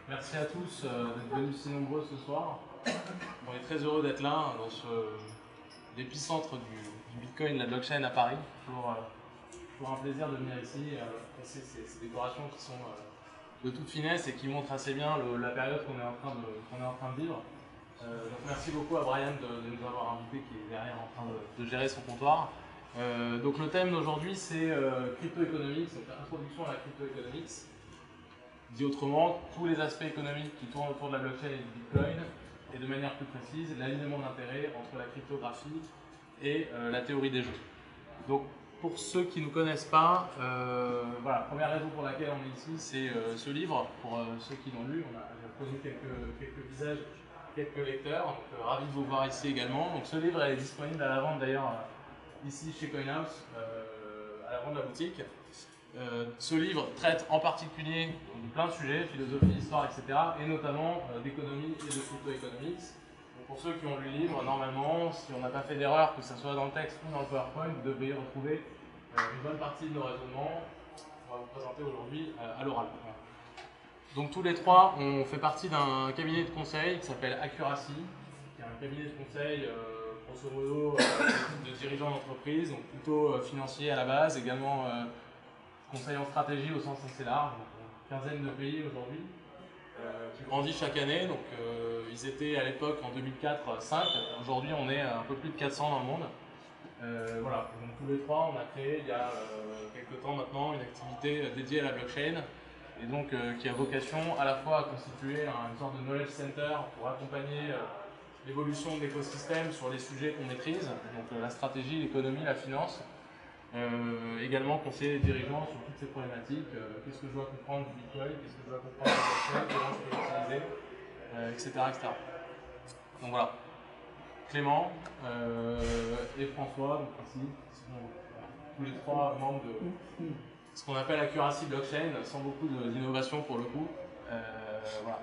Merci à tous d'être venus si nombreux ce soir. On est très heureux d'être là dans l'épicentre du Bitcoin, de la blockchain à Paris. Toujours un plaisir de venir ici et passer ces décorations qui sont de toute finesse et qui montrent assez bien la période qu'on est en train de vivre. Donc merci beaucoup à Brian de nous avoir invités, qui est derrière en train de gérer son comptoir. Donc le thème d'aujourd'hui c'est crypto-economics, donc introduction à la crypto-economics. Dit autrement, tous les aspects économiques qui tournent autour de la blockchain et du Bitcoin, et de manière plus précise, l'alignement d'intérêts entre la cryptographie et la théorie des jeux. Donc, pour ceux qui ne nous connaissent pas, voilà, première raison pour laquelle on est ici, c'est ce livre. Pour ceux qui l'ont lu, on a connu quelques visages, quelques lecteurs, donc ravi de vous voir ici également. Donc, ce livre est disponible à la vente d'ailleurs ici chez CoinHouse, à la vente de la boutique. Ce livre traite en particulier de plein de sujets, philosophie, histoire, etc., et notamment d'économie et de crypto-economics. Donc pour ceux qui ont lu le livre, normalement, si on n'a pas fait d'erreur, que ce soit dans le texte ou dans le PowerPoint, vous devriez retrouver une bonne partie de nos raisonnements qu'on va vous présenter aujourd'hui à l'oral. Donc tous les trois, on fait partie d'un cabinet de conseil qui s'appelle Accuracy, qui est un cabinet de conseil grosso modo de dirigeants d'entreprise, donc plutôt financier à la base, également conseil en stratégie au sens assez large, donc une quinzaine de pays aujourd'hui, qui grandit chaque année. Donc, ils étaient à l'époque en 2004 5, aujourd'hui on est un peu plus de 400 dans le monde. Voilà, donc tous les trois on a créé il y a quelques temps maintenant une activité dédiée à la blockchain, et donc qui a vocation à la fois à constituer une sorte de knowledge center pour accompagner l'évolution de l'écosystème sur les sujets qu'on maîtrise, donc la stratégie, l'économie, la finance. Également conseiller les dirigeants sur toutes ces problématiques, qu'est-ce que je dois comprendre du Bitcoin, qu'est-ce que je dois comprendre de la blockchain, comment je peux l'utiliser, etc., etc. Donc voilà, Clément et François, donc ici, qui sont tous les trois membres de ce qu'on appelle Accuracy Blockchain, sans beaucoup d'innovation pour le coup. Voilà.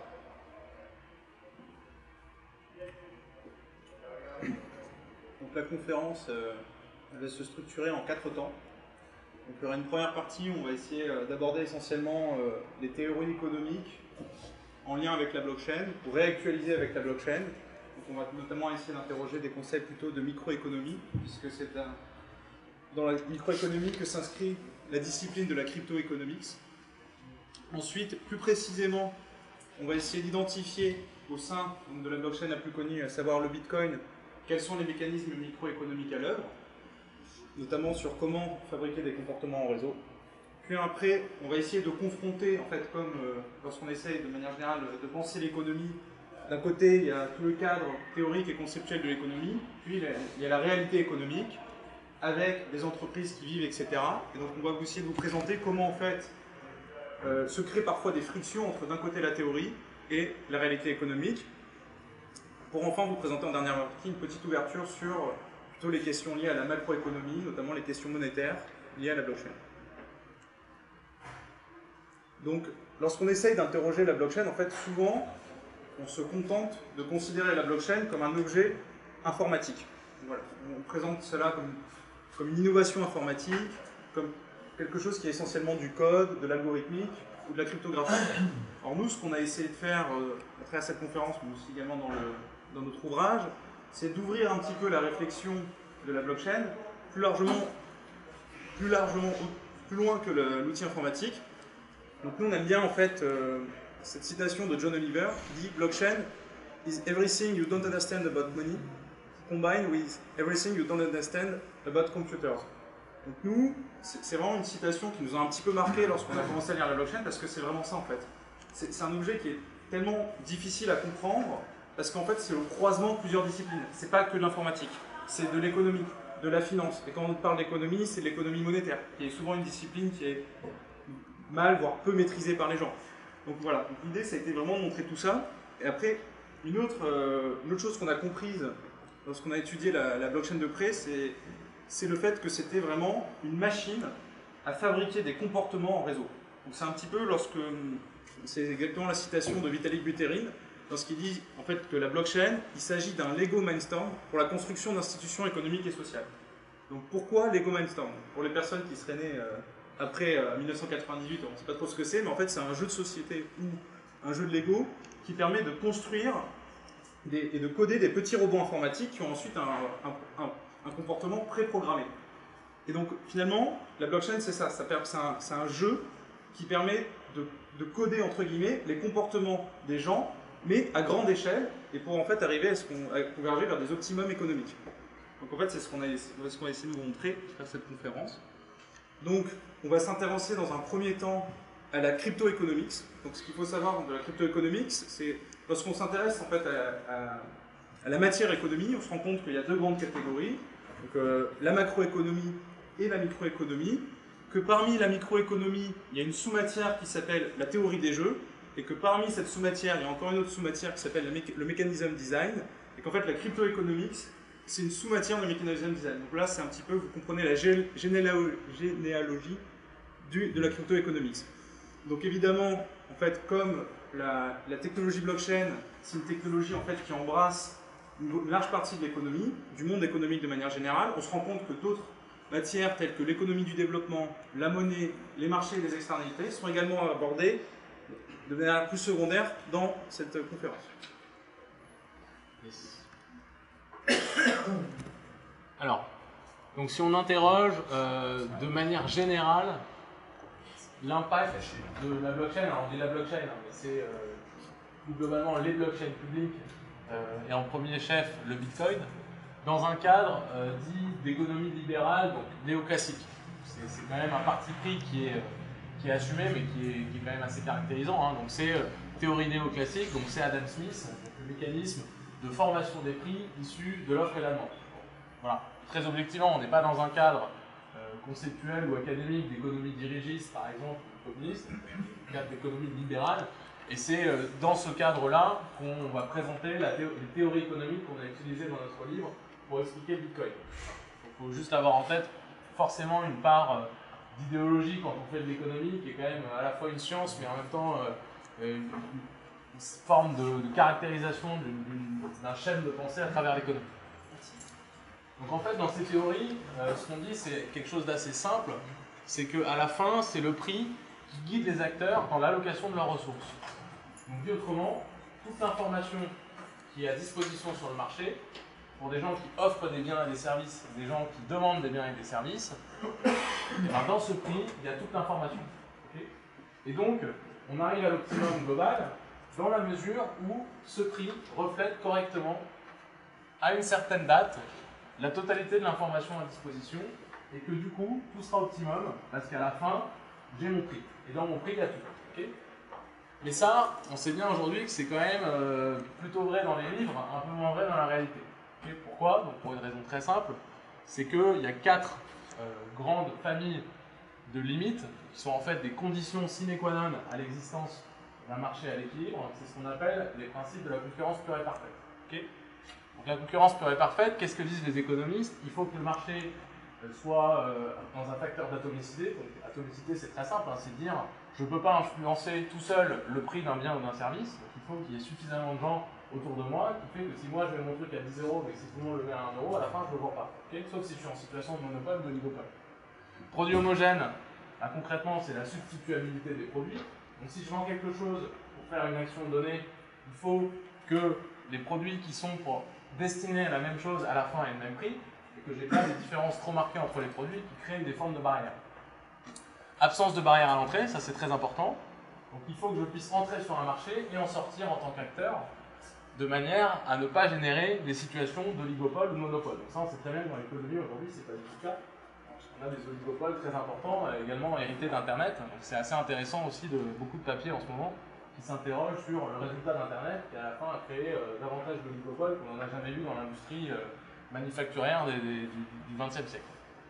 Donc la conférence elle va se structurer en 4 temps. Donc il y aura une première partie où on va essayer d'aborder essentiellement les théories économiques en lien avec la blockchain, pour réactualiser avec la blockchain. Donc on va notamment essayer d'interroger des concepts plutôt de microéconomie, puisque c'est dans la microéconomie que s'inscrit la discipline de la crypto-economics. Ensuite, plus précisément, on va essayer d'identifier au sein de la blockchain la plus connue, à savoir le Bitcoin, quels sont les mécanismes microéconomiques à l'œuvre, notamment sur comment fabriquer des comportements en réseau. Puis après, on va essayer de confronter, en fait, comme lorsqu'on essaye de manière générale de penser l'économie, d'un côté, il y a tout le cadre théorique et conceptuel de l'économie, puis il y a la réalité économique, avec des entreprises qui vivent, etc. Et donc on va essayer de vous présenter comment, en fait, se créent parfois des frictions entre d'un côté la théorie et la réalité économique, pour enfin vous présenter en dernière partie une petite ouverture sur plutôt les questions liées à la macroéconomie, notamment les questions monétaires liées à la blockchain. Donc, lorsqu'on essaye d'interroger la blockchain, en fait, souvent, on se contente de considérer la blockchain comme un objet informatique. Voilà. On présente cela comme une innovation informatique, comme quelque chose qui est essentiellement du code, de l'algorithmique ou de la cryptographie. Alors nous, ce qu'on a essayé de faire à travers cette conférence, mais aussi également dans notre ouvrage, c'est d'ouvrir un petit peu la réflexion de la blockchain plus loin que l'outil informatique. Donc nous, on aime bien en fait cette citation de John Oliver qui dit « Blockchain is everything you don't understand about money combined with everything you don't understand about computers ». Donc nous, c'est vraiment une citation qui nous a un petit peu marqué lorsqu'on a commencé à lire la blockchain, parce que c'est vraiment ça en fait. C'est un objet qui est tellement difficile à comprendre, parce qu'en fait c'est le croisement de plusieurs disciplines. C'est pas que de l'informatique, c'est de l'économie, de la finance. Et quand on parle d'économie, c'est de l'économie monétaire, qui est souvent une discipline qui est mal, voire peu maîtrisée par les gens. Donc voilà, l'idée ça a été vraiment de montrer tout ça. Et après, une autre chose qu'on a comprise lorsqu'on a étudié la blockchain de près, c'est le fait que c'était vraiment une machine à fabriquer des comportements en réseau. Donc c'est un petit peu c'est exactement la citation de Vitalik Buterin, lorsqu'il dit en fait que la blockchain, il s'agit d'un Lego Mindstorm pour la construction d'institutions économiques et sociales. Donc pourquoi Lego Mindstorm? Pour les personnes qui seraient nées après 1998, on ne sait pas trop ce que c'est, mais en fait c'est un jeu de société où un jeu de Lego qui permet de construire et de coder des petits robots informatiques qui ont ensuite un comportement préprogrammé. Et donc finalement, la blockchain c'est ça, c'est un jeu qui permet de coder entre guillemets les comportements des gens, mais à grande échelle, et pour en fait arriver à converger vers des optimums économiques. Donc en fait c'est ce qu'on a essayé de vous montrer à cette conférence. Donc on va s'intéresser dans un premier temps à la crypto-economics. Donc ce qu'il faut savoir de la crypto-economics, c'est lorsqu'on s'intéresse en fait à la matière économie, on se rend compte qu'il y a deux grandes catégories, donc, la macroéconomie et la microéconomie, que parmi la microéconomie, il y a une sous-matière qui s'appelle la théorie des jeux, et que parmi cette sous-matière, il y a encore une autre sous-matière qui s'appelle le mechanism design, et qu'en fait la crypto-economics, c'est une sous-matière de mechanism design. Donc là, c'est un petit peu, vous comprenez la généalogie de la crypto-economics. Donc évidemment, en fait, comme la technologie blockchain, c'est une technologie en fait qui embrasse une large partie de l'économie, du monde économique de manière générale, on se rend compte que d'autres matières telles que l'économie du développement, la monnaie, les marchés et les externalités sont également abordées de manière plus secondaire dans cette conférence. Yes. Alors, donc si on interroge de manière générale l'impact de la blockchain, alors on dit la blockchain, hein, mais c'est plus globalement les blockchains publiques et en premier chef le Bitcoin, dans un cadre dit d'économie libérale, donc néoclassique. C'est quand même un parti pris qui est assumé, mais qui est quand même assez caractérisant. Hein. Donc c'est théorie néoclassique, donc c'est Adam Smith, le mécanisme de formation des prix issus de l'offre et la demande. Voilà. Très objectivement, on n'est pas dans un cadre conceptuel ou académique d'économie dirigiste, par exemple, communiste, un cadre d'économie libérale. Et c'est dans ce cadre-là qu'on va présenter les théories économiques qu'on a utilisées dans notre livre pour expliquer le Bitcoin. Il faut juste avoir en tête forcément une part d'idéologie quand on fait de l'économie, qui est quand même à la fois une science, mais en même temps une forme de caractérisation d'un schème de pensée à travers l'économie. Donc en fait, dans ces théories, ce qu'on dit, c'est quelque chose d'assez simple, c'est qu'à la fin, c'est le prix qui guide les acteurs dans l'allocation de leurs ressources. Donc dit autrement, toute l'information qui est à disposition sur le marché, pour des gens qui offrent des biens et des services, des gens qui demandent des biens et des services, et bien dans ce prix, il y a toute l'information. Okay, et donc, on arrive à l'optimum global dans la mesure où ce prix reflète correctement, à une certaine date, la totalité de l'information à disposition, et que du coup, tout sera optimum, parce qu'à la fin, j'ai mon prix. Et dans mon prix, il y a tout. Okay, mais ça, on sait bien aujourd'hui que c'est quand même plutôt vrai dans les livres, un peu moins vrai dans la réalité. Okay, pourquoi? Donc pour une raison très simple, c'est qu'il y a 4 grandes familles de limites qui sont en fait des conditions sine qua non à l'existence d'un marché à l'équilibre. C'est ce qu'on appelle les principes de la concurrence pure et parfaite. Okay, donc la concurrence pure et parfaite, qu'est-ce que disent les économistes? Il faut que le marché soit dans un facteur d'atomicité. Donc atomicité, c'est très simple, hein, c'est de dire je ne peux pas influencer tout seul le prix d'un bien ou d'un service, donc il faut qu'il y ait suffisamment de gens autour de moi qui fait que si moi je mets mon truc à 10 €, mais que si tout le monde le met à 1 €, à la fin je ne le vends pas. Okay, sauf si je suis en situation de monopole ou de oligopole. Produit homogène, bah, concrètement c'est la substituabilité des produits. Donc si je vends quelque chose pour faire une action donnée, il faut que les produits qui sont destinés à la même chose à la fin aient le même prix, et que je n'ai pas des différences trop marquées entre les produits qui créent des formes de barrières. Absence de barrière à l'entrée, ça c'est très important. Donc il faut que je puisse entrer sur un marché et en sortir en tant qu'acteur, de manière à ne pas générer des situations d'oligopole ou de monopole. Donc ça on sait très bien que dans l'économie aujourd'hui c'est pas du tout le cas. On a des oligopoles très importants, également hérités d'Internet. Donc c'est assez intéressant aussi de beaucoup de papiers en ce moment qui s'interrogent sur le résultat d'Internet qui à la fin a créé davantage d'oligopoles qu'on n'en a jamais vu dans l'industrie manufacturière du XXe siècle.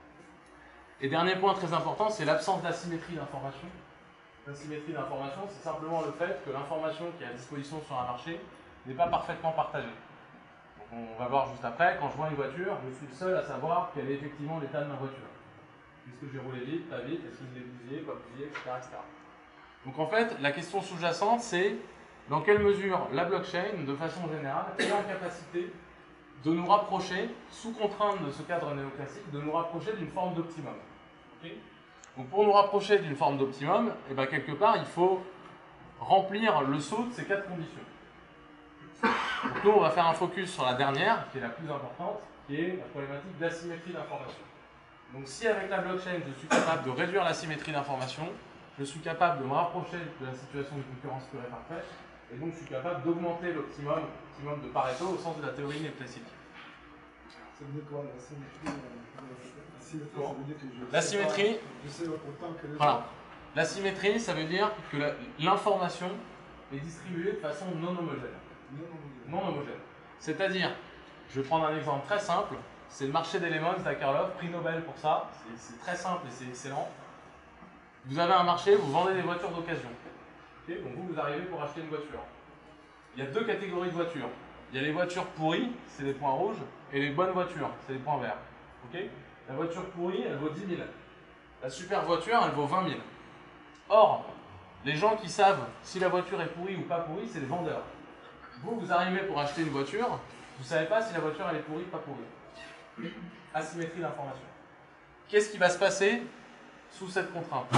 Et dernier point très important, c'est l'absence d'asymétrie d'information. L'asymétrie d'information, c'est simplement le fait que l'information qui est à disposition sur un marché n'est pas parfaitement partagée. Donc on va voir juste après, quand je vois une voiture, je suis le seul à savoir quel est effectivement l'état de ma voiture. Est-ce que j'ai roulé vite, pas vite, est-ce que je l'ai bousillé, pas bousillé, etc., etc. Donc en fait, la question sous-jacente, c'est dans quelle mesure la blockchain, de façon générale, est en capacité de nous rapprocher, sous contrainte de ce cadre néoclassique, de nous rapprocher d'une forme d'optimum. Okay, donc pour nous rapprocher d'une forme d'optimum, eh ben quelque part, il faut remplir le saut de ces 4 conditions. Donc nous, on va faire un focus sur la dernière, qui est la plus importante, qui est la problématique d'asymétrie d'information. Donc si avec la blockchain, je suis capable de réduire l'asymétrie d'information, je suis capable de me rapprocher de la situation de concurrence pure et parfaite, et donc je suis capable d'augmenter l'optimum de Pareto au sens de la théorie néoclassique. Ça veut dire quoi, l'asymétrie? Ça veut dire que l'asymétrie, je sais autant que les voilà. autres. L'asymétrie, ça veut dire que l'information est distribuée de façon non homogène. Non homogène. C'est-à-dire, je vais prendre un exemple très simple, c'est le marché des lemons d'Akerlof, prix Nobel pour ça, c'est très simple et c'est excellent. Vous avez un marché, vous vendez des voitures d'occasion. Okay, donc vous arrivez pour acheter une voiture. Il y a 2 catégories de voitures. Il y a les voitures pourries, c'est des points rouges, et les bonnes voitures, c'est des points verts. Okay, la voiture pourrie, elle vaut 10 000. La super voiture, elle vaut 20 000. Or, les gens qui savent si la voiture est pourrie ou pas pourrie, c'est les vendeurs. Vous arrivez pour acheter une voiture, vous ne savez pas si la voiture elle est pourrie ou pas pourrie. Asymétrie d'information. Qu'est-ce qui va se passer sous cette contrainte?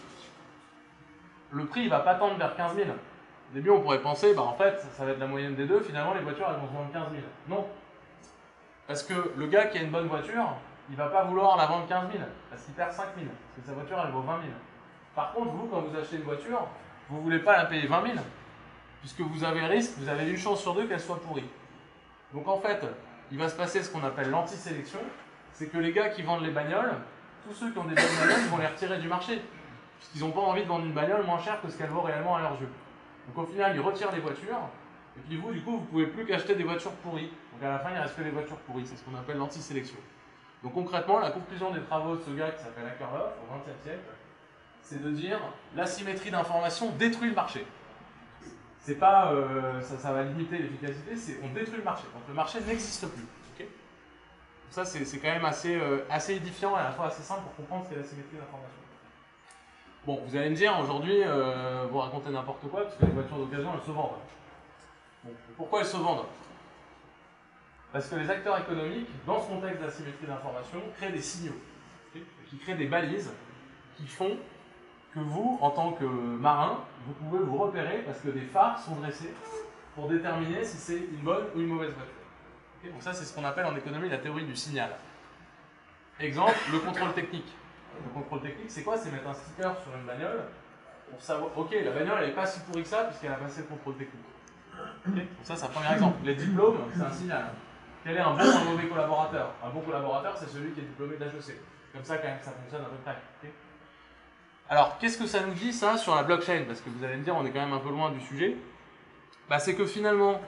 Le prix ne va pas tendre vers 15 000. Au début, on pourrait penser, bah en fait, ça va être la moyenne des deux, finalement, les voitures, elles vont se vendre 15 000. Non. Parce que le gars qui a une bonne voiture, il ne va pas vouloir la vendre 15 000, parce qu'il perd 5 000, parce que sa voiture, elle vaut 20 000. Par contre, vous, quand vous achetez une voiture, vous ne voulez pas la payer 20 000, puisque vous avez le risque, vous avez une chance sur 2 qu'elle soit pourrie. Donc en fait, il va se passer ce qu'on appelle l'anti-sélection, c'est que les gars qui vendent les bagnoles, tous ceux qui ont des bonnes bagnoles, ils vont les retirer du marché, puisqu'ils n'ont pas envie de vendre une bagnole moins chère que ce qu'elle vaut réellement à leurs yeux. Donc au final, ils retirent les voitures, et puis vous, du coup, vous ne pouvez plus qu'acheter des voitures pourries. Donc à la fin, il ne reste que des voitures pourries, c'est ce qu'on appelle l'anti-sélection. Donc concrètement, la conclusion des travaux de ce gars qui s'appelle Akerlof, au XXe siècle, c'est de dire l'asymétrie d'information détruit le marché. C'est pas ça va limiter l'efficacité, c'est on détruit le marché. Donc le marché n'existe plus. Okay, donc ça c'est quand même assez édifiant et à la fois assez simple pour comprendre ce qu'est l'asymétrie d'information. Bon, vous allez me dire aujourd'hui, vous racontez n'importe quoi parce que les voitures d'occasion elles se vendent. Bon, pourquoi elles se vendent? Parce que les acteurs économiques, dans ce contexte d'asymétrie d'information, créent des signaux, okay, qui créent des balises qui font que vous, en tant que marin, vous pouvez vous repérer parce que des phares sont dressés pour déterminer si c'est une bonne ou une mauvaise voiture. Okay, donc ça, c'est ce qu'on appelle en économie la théorie du signal. Exemple, le contrôle technique. Le contrôle technique, c'est quoi? C'est mettre un sticker sur une bagnole pour savoir, ok, la bagnole, elle n'est pas si pourrie que ça puisqu'elle a passé le contrôle technique. Okay, donc ça, c'est un premier exemple. Les diplômes, c'est un signal. Quel est un bon ou un mauvais collaborateur? Un bon collaborateur, c'est celui qui est diplômé de l'HEC. Comme ça, quand même, ça fonctionne à peu près. Okay, alors, qu'est-ce que ça nous dit, ça, sur la blockchain? Parce que vous allez me dire, on est quand même un peu loin du sujet. Bah, c'est que finalement,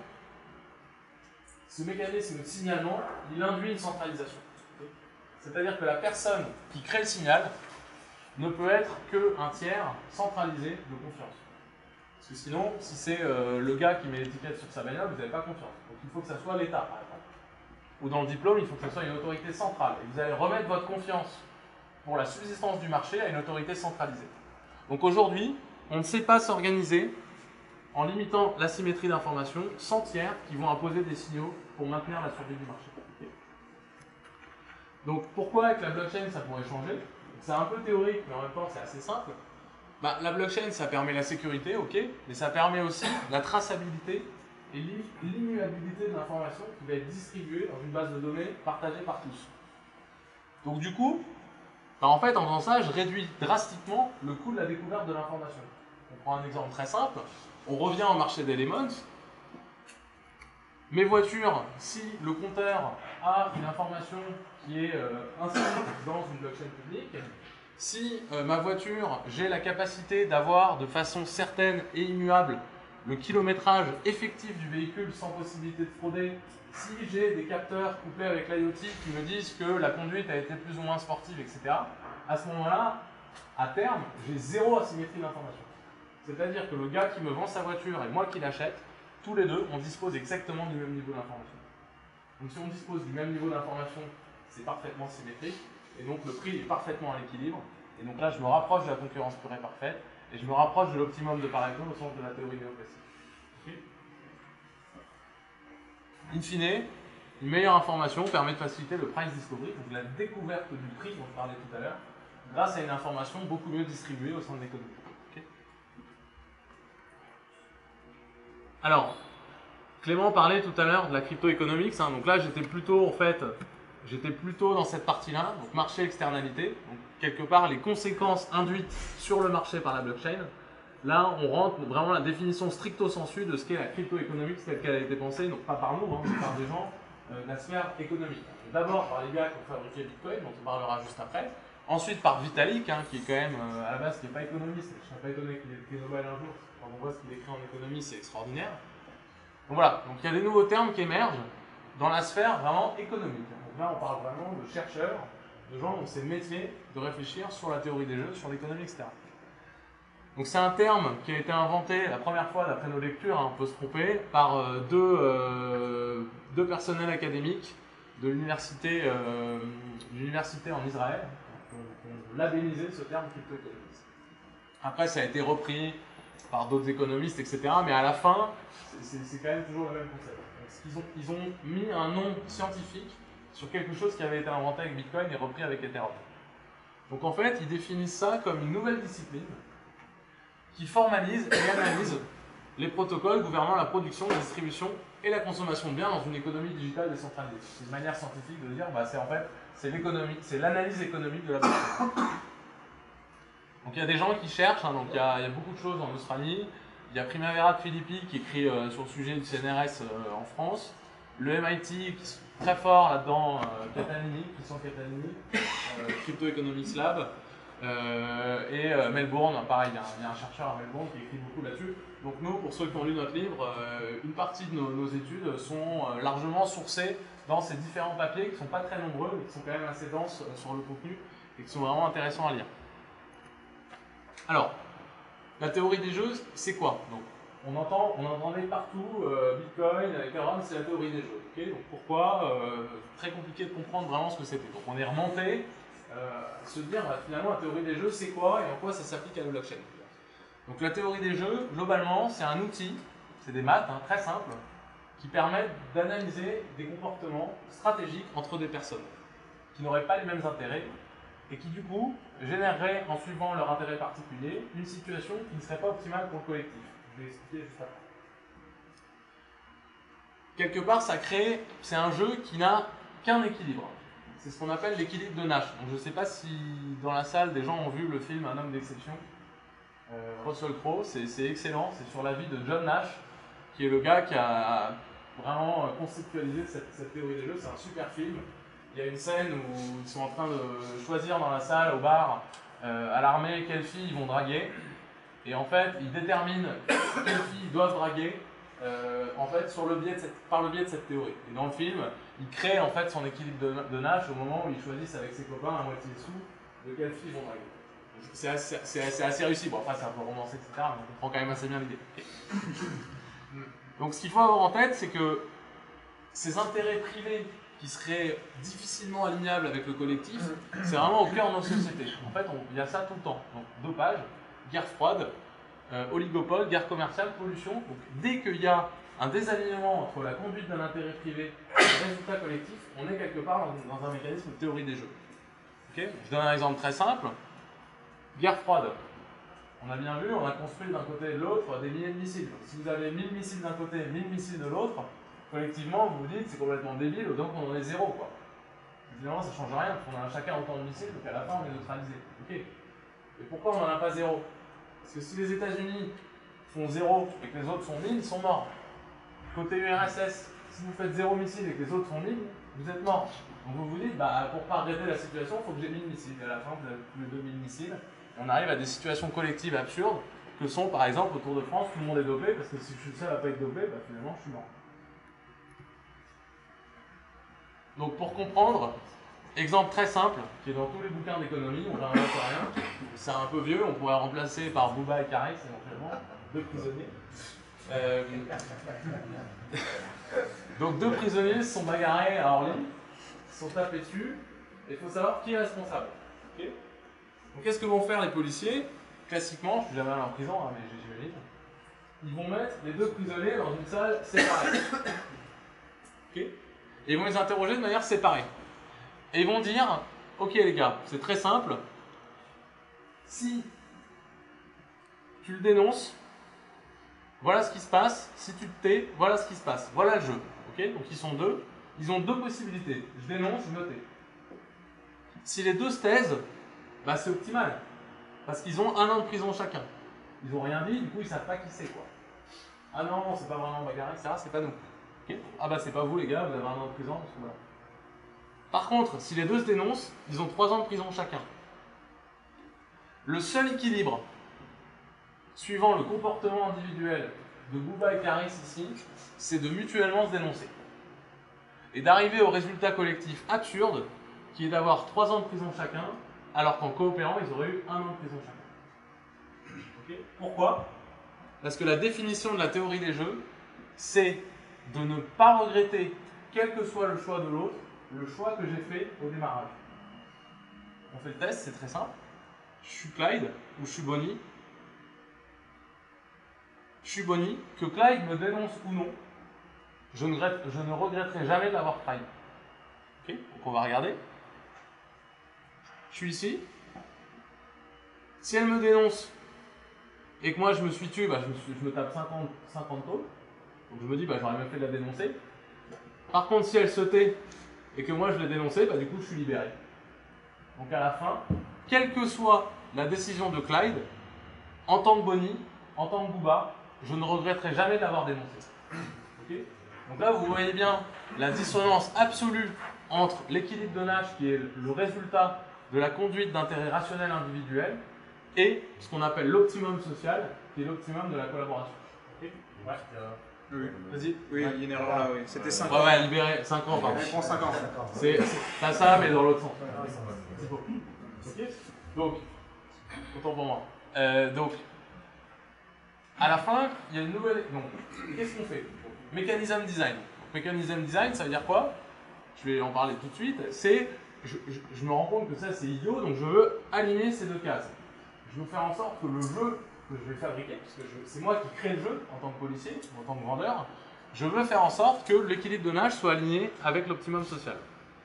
ce mécanisme de signalement, il induit une centralisation. C'est-à-dire que la personne qui crée le signal ne peut être qu'un tiers centralisé de confiance. Parce que sinon, si c'est le gars qui met l'étiquette sur sa bagnole, vous n'avez pas confiance. Donc il faut que ça soit l'État, par exemple. Ou dans le diplôme, il faut que ça soit une autorité centrale. Et vous allez remettre votre confiance pour la subsistance du marché à une autorité centralisée. Donc aujourd'hui, on ne sait pas s'organiser en limitant l'asymétrie d'information sans tiers qui vont imposer des signaux pour maintenir la survie du marché. Okay. Donc pourquoi avec la blockchain ça pourrait changer? C'est un peu théorique, mais en même temps c'est assez simple. Bah, la blockchain ça permet la sécurité, ok, mais ça permet aussi la traçabilité et l'immuabilité de l'information qui va être distribuée dans une base de données partagée par tous. Donc du coup, bah en fait, en faisant ça, je réduis drastiquement le coût de la découverte de l'information. On prend un exemple très simple. On revient au marché des lemons. Mes voitures, si le compteur a une information qui est inscrite dans une blockchain publique, si ma voiture, j'ai la capacité d'avoir de façon certaine et immuable le kilométrage effectif du véhicule sans possibilité de frauder, si j'ai des capteurs couplés avec l'IoT qui me disent que la conduite a été plus ou moins sportive, etc., à ce moment-là, à terme, j'ai zéro asymétrie d'information. C'est-à-dire que le gars qui me vend sa voiture et moi qui l'achète, tous les deux, on dispose exactement du même niveau d'information. Donc si on dispose du même niveau d'information, c'est parfaitement symétrique, et donc le prix est parfaitement à l'équilibre. Et donc là, je me rapproche de la concurrence pure et parfaite, et je me rapproche de l'optimum de Pareto au sens de la théorie néoclassique. Okay. In fine, une meilleure information permet de faciliter le price discovery, donc la découverte du prix dont je parlais tout à l'heure, grâce à une information beaucoup mieux distribuée au sein de l'économie. Okay. Alors, Clément parlait tout à l'heure de la crypto-economics, hein, donc là j'étais plutôt dans cette partie-là, donc marché externalité, donc quelque part les conséquences induites sur le marché par la blockchain. Là on rentre vraiment la définition stricto sensu de ce qu'est la crypto-economics telle qu'elle a été pensée, donc pas par nous, hein, mais par des gens de la sphère économique. D'abord par les gars qui ont fabriqué Bitcoin, dont on parlera juste après. Ensuite par Vitalik, hein, qui est quand même à la base qui n'est pas économiste, je ne serais pas étonné qu'il ait le prix Nobel un jour, quand on voit ce qu'il écrit en économie, c'est extraordinaire. Donc voilà, donc il y a des nouveaux termes qui émergent dans la sphère vraiment économique. Donc là on parle vraiment de chercheurs, de gens dont c'est le métier de réfléchir sur la théorie des jeux, sur l'économie, etc. Donc c'est un terme qui a été inventé la première fois, d'après nos lectures, hein, on peut se tromper, par deux personnels académiques de l'université en Israël, qui ont labellisé ce terme crypto-économiste. Après ça a été repris par d'autres économistes, etc. Mais à la fin, c'est quand même toujours le même concept. Donc, ils ont mis un nom scientifique sur quelque chose qui avait été inventé avec Bitcoin et repris avec Ethereum. Donc en fait, ils définissent ça comme une nouvelle discipline qui formalise et analyse les protocoles gouvernant la production, la distribution et la consommation de biens dans une économie digitale décentralisée. C'est une manière scientifique de dire, bah, c'est l'économie, c'est l'analyse économique de la blockchain. Donc il y a des gens qui cherchent, hein, donc il y a beaucoup de choses en Australie. Il y a Primavera de Filippi qui écrit sur le sujet du CNRS en France. Le MIT qui est très fort là-dedans, Christian Catalini, Crypto Economics Lab. Et Melbourne, pareil, il y a un chercheur à Melbourne qui écrit beaucoup là-dessus. Donc nous, pour ceux qui ont lu notre livre, une partie de nos études sont largement sourcées dans ces différents papiers qui ne sont pas très nombreux, mais qui sont quand même assez denses sur le contenu et qui sont vraiment intéressants à lire. Alors, la théorie des jeux, c'est quoi? Donc, on entendait partout Bitcoin, Ethereum, c'est la théorie des jeux. Okay, donc pourquoi très compliqué de comprendre vraiment ce que c'était. Donc on est remonté à se dire finalement la théorie des jeux c'est quoi et en quoi ça s'applique à la blockchain. Donc la théorie des jeux, globalement, c'est un outil, c'est des maths très simples, qui permettent d'analyser des comportements stratégiques entre des personnes qui n'auraient pas les mêmes intérêts et qui du coup généreraient, en suivant leur intérêt particulier, une situation qui ne serait pas optimale pour le collectif. Je vais expliquer juste après. Quelque part, c'est un jeu qui n'a qu'un équilibre. C'est ce qu'on appelle l'équilibre de Nash. Donc, je ne sais pas si dans la salle des gens ont vu le film Un homme d'exception. Russell Crowe, c'est excellent, c'est sur la vie de John Nash, qui est le gars qui a vraiment conceptualisé cette théorie des jeux. C'est un super film. Il y a une scène où ils sont en train de choisir dans la salle, au bar, à l'armée, quelles filles ils vont draguer. Et en fait, ils déterminent quelles filles ils doivent draguer en fait, par le biais de cette théorie. Et dans le film, il crée en fait son équilibre de Nash au moment où ils choisissent avec ses copains à moitié sous de quelles filles ils vont draguer. C'est assez réussi. Bon, après, c'est un peu romancé, etc. Mais on comprend quand même assez bien l'idée. Donc, ce qu'il faut avoir en tête, c'est que ces intérêts privés qui seraient difficilement alignables avec le collectif, c'est vraiment au cœur de nos sociétés. En fait, il y a ça tout le temps. Donc, dopage, guerre froide, oligopole, guerre commerciale, pollution. Donc, dès qu'il y a un désalignement entre la conduite d'un intérêt privé et le résultat collectif, on est quelque part dans un mécanisme de théorie des jeux. Okay, je donne un exemple très simple. Guerre froide. On a bien vu, on a construit d'un côté et de l'autre des milliers de missiles. Donc, si vous avez 1000 missiles d'un côté et 1000 missiles de l'autre, collectivement, vous vous dites c'est complètement débile, donc on en est zéro, quoi. Finalement, ça ne change rien, parce qu'on a chacun autant de missiles, donc à la fin, on est neutralisé. Ok. Et pourquoi on n'en a pas zéro? Parce que si les États-Unis font 0 et que les autres sont 1000, ils sont morts. Côté URSS, si vous faites 0 missiles et que les autres sont 1000, vous êtes morts. Donc vous vous dites, bah, pour ne pas regretter la situation, il faut que j'ai 1000 missiles. Et à la fin, vous avez plus de 2000 missiles. On arrive à des situations collectives absurdes, que sont par exemple au Tour de France, tout le monde est dopé, parce que si je suis le seul à ne pas être dopé, bah, finalement, je suis mort. Donc pour comprendre, exemple très simple, qui est dans tous les bouquins d'économie, on n'invente rien, c'est un peu vieux, on pourrait remplacer par Bouba et Carex éventuellement, 2 prisonniers. Donc 2 prisonniers se sont bagarrés à Orly, se sont tapés dessus, et il faut savoir qui est responsable. Okay, donc qu'est-ce que vont faire les policiers? Classiquement, je suis jamais allé en prison, hein, mais j'imagine, ils vont mettre les 2 prisonniers dans une salle séparée. Okay, et ils vont les interroger de manière séparée. Et ils vont dire, ok les gars, c'est très simple, si tu le dénonces, voilà ce qui se passe. Si tu te tais, voilà ce qui se passe. Voilà le jeu. Okay, donc ils sont deux. Ils ont deux possibilités. Je dénonce, je me tais. Si les deux se taisent, bah c'est optimal. Parce qu'ils ont 1 an de prison chacun. Ils n'ont rien dit, du coup ils ne savent pas qui c'est quoi. Ah non, c'est pas vraiment bagarre, etc. C'est pas nous. Okay, ah bah c'est pas vous les gars, vous avez 1 an de prison. Parce que voilà. Par contre, si les deux se dénoncent, ils ont 3 ans de prison chacun. Le seul équilibre, suivant le comportement individuel de Booba et Caris ici, c'est de mutuellement se dénoncer. Et d'arriver au résultat collectif absurde, qui est d'avoir 3 ans de prison chacun, alors qu'en coopérant, ils auraient eu 1 an de prison chacun. Okay. Pourquoi? Parce que la définition de la théorie des jeux, c'est de ne pas regretter, quel que soit le choix de l'autre, le choix que j'ai fait au démarrage. On fait le test, c'est très simple. Je suis Clyde ou je suis Bonnie. Je suis Bonnie, que Clyde me dénonce ou non, je ne regretterai jamais d'avoir Clyde. Okay, donc on va regarder. Je suis ici. Si elle me dénonce et que moi je me suis tué, bah, je me tape 50 taux. Donc je me dis, bah, j'aurais même fait de la dénoncer. Par contre, si elle se tait et que moi je l'ai dénoncé, bah, du coup je suis libéré. Donc à la fin, quelle que soit la décision de Clyde, en tant que Bonnie, en tant que Booba, je ne regretterai jamais d'avoir dénoncé. Okay. Donc là, vous voyez bien la dissonance absolue entre l'équilibre de Nash, qui est le résultat de la conduite d'intérêt rationnel individuel, et ce qu'on appelle l'optimum social, qui est l'optimum de la collaboration. Okay. Ouais. Oui. Vas-y. Oui, il y a une erreur là, oui. C'était 5 ans. Ouais, ouais, libéré, 5 ans, pardon. Elle prend 5 ans. T'as ça, mais dans l'autre sens. Ok. Donc, autant pour moi. Donc, à la fin, il y a une nouvelle. Donc, qu'est-ce qu'on fait? Mechanism design. Donc, mechanism design, ça veut dire quoi? Je vais en parler tout de suite. C'est, je me rends compte que ça c'est idiot, donc je veux aligner ces deux cases. Je veux faire en sorte que le jeu que je vais fabriquer, parce que c'est moi qui crée le jeu en tant que policier, en tant que vendeur, je veux faire en sorte que l'équilibre de Nash soit aligné avec l'optimum social.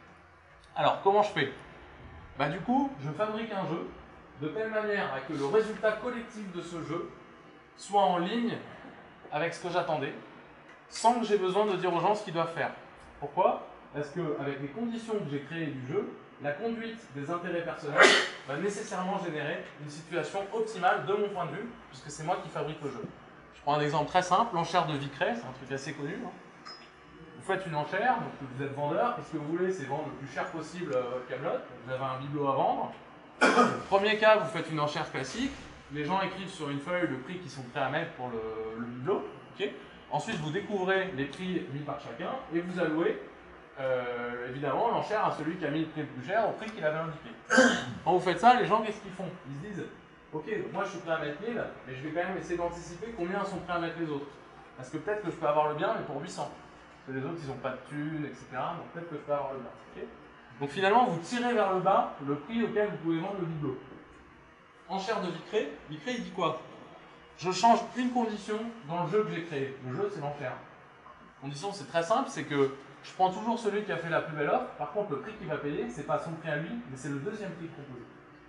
Alors, comment je fais? Bah, du coup, je fabrique un jeu de telle manière à que le résultat collectif de ce jeu soit en ligne avec ce que j'attendais, sans que j'ai besoin de dire aux gens ce qu'ils doivent faire. Pourquoi? Parce qu'avec les conditions que j'ai créées du jeu, la conduite des intérêts personnels va nécessairement générer une situation optimale de mon point de vue, puisque c'est moi qui fabrique le jeu. Je prends un exemple très simple, l'enchère de Vickray, c'est un truc assez connu. Hein. Vous faites une enchère, donc vous êtes vendeur, qu'est-ce que vous voulez? C'est vendre le plus cher possible votre Camelot, vous avez un bibelot à vendre. Premier cas, vous faites une enchère classique, les gens écrivent sur une feuille le prix qu'ils sont prêts à mettre pour le bibelot. Okay. Ensuite, vous découvrez les prix mis par chacun et vous allouez évidemment l'enchère à celui qui a mis le prix le plus cher au prix qu'il avait indiqué. Quand vous faites ça, les gens, qu'est-ce qu'ils font? Ils se disent, ok, moi je suis prêt à mettre 1000, mais je vais quand même essayer d'anticiper combien sont prêts à mettre les autres. Parce que peut-être que je peux avoir le bien, mais pour 800. Parce que les autres, ils n'ont pas de thunes, etc. Donc peut-être que je peux avoir le bien. Okay. Donc finalement, vous tirez vers le bas le prix auquel vous pouvez vendre le bibelot. Enchère de Vickray, Vickray il dit quoi? Je change une condition dans le jeu que j'ai créé. Le jeu, c'est l'enchère. La condition, c'est très simple, c'est que je prends toujours celui qui a fait la plus belle offre. Par contre, le prix qu'il va payer, c'est pas son prix à lui, mais c'est le deuxième prix proposé.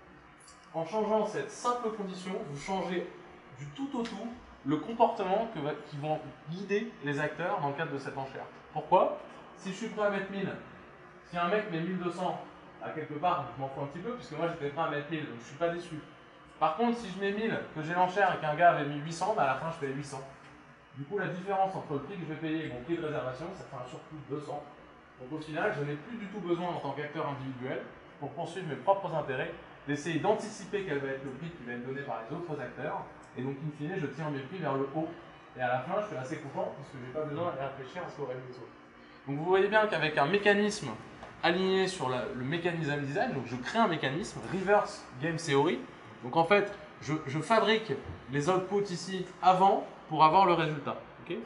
En changeant cette simple condition, vous changez du tout au tout le comportement qui vont guider les acteurs dans le cadre de cette enchère. Pourquoi? Si je suis prêt à mettre 1000, si un mec met 1200, à quelque part, je m'en fous un petit peu, puisque moi j'étais prêt à mettre 1000, donc je suis pas déçu. Par contre, si je mets 1000, que j'ai l'enchère et qu'un gars avait mis 800, bah à la fin je paye 800. Du coup, la différence entre le prix que je vais payer et mon prix de réservation, ça fait un surcoût de 200. Donc au final, je n'ai plus du tout besoin en tant qu'acteur individuel, pour poursuivre mes propres intérêts, d'essayer d'anticiper quel va être le prix qui va être donné par les autres acteurs. Et donc, in fine, je tire mes prix vers le haut. Et à la fin, je suis assez content, parce que je n'ai pas besoin d'aller réfléchir à ce qu'auraient mis les autres. Donc vous voyez bien qu'avec un mécanisme aligné sur le mechanism design, donc je crée un mécanisme, reverse game theory. Donc en fait, je fabrique les outputs ici avant pour avoir le résultat. Okay.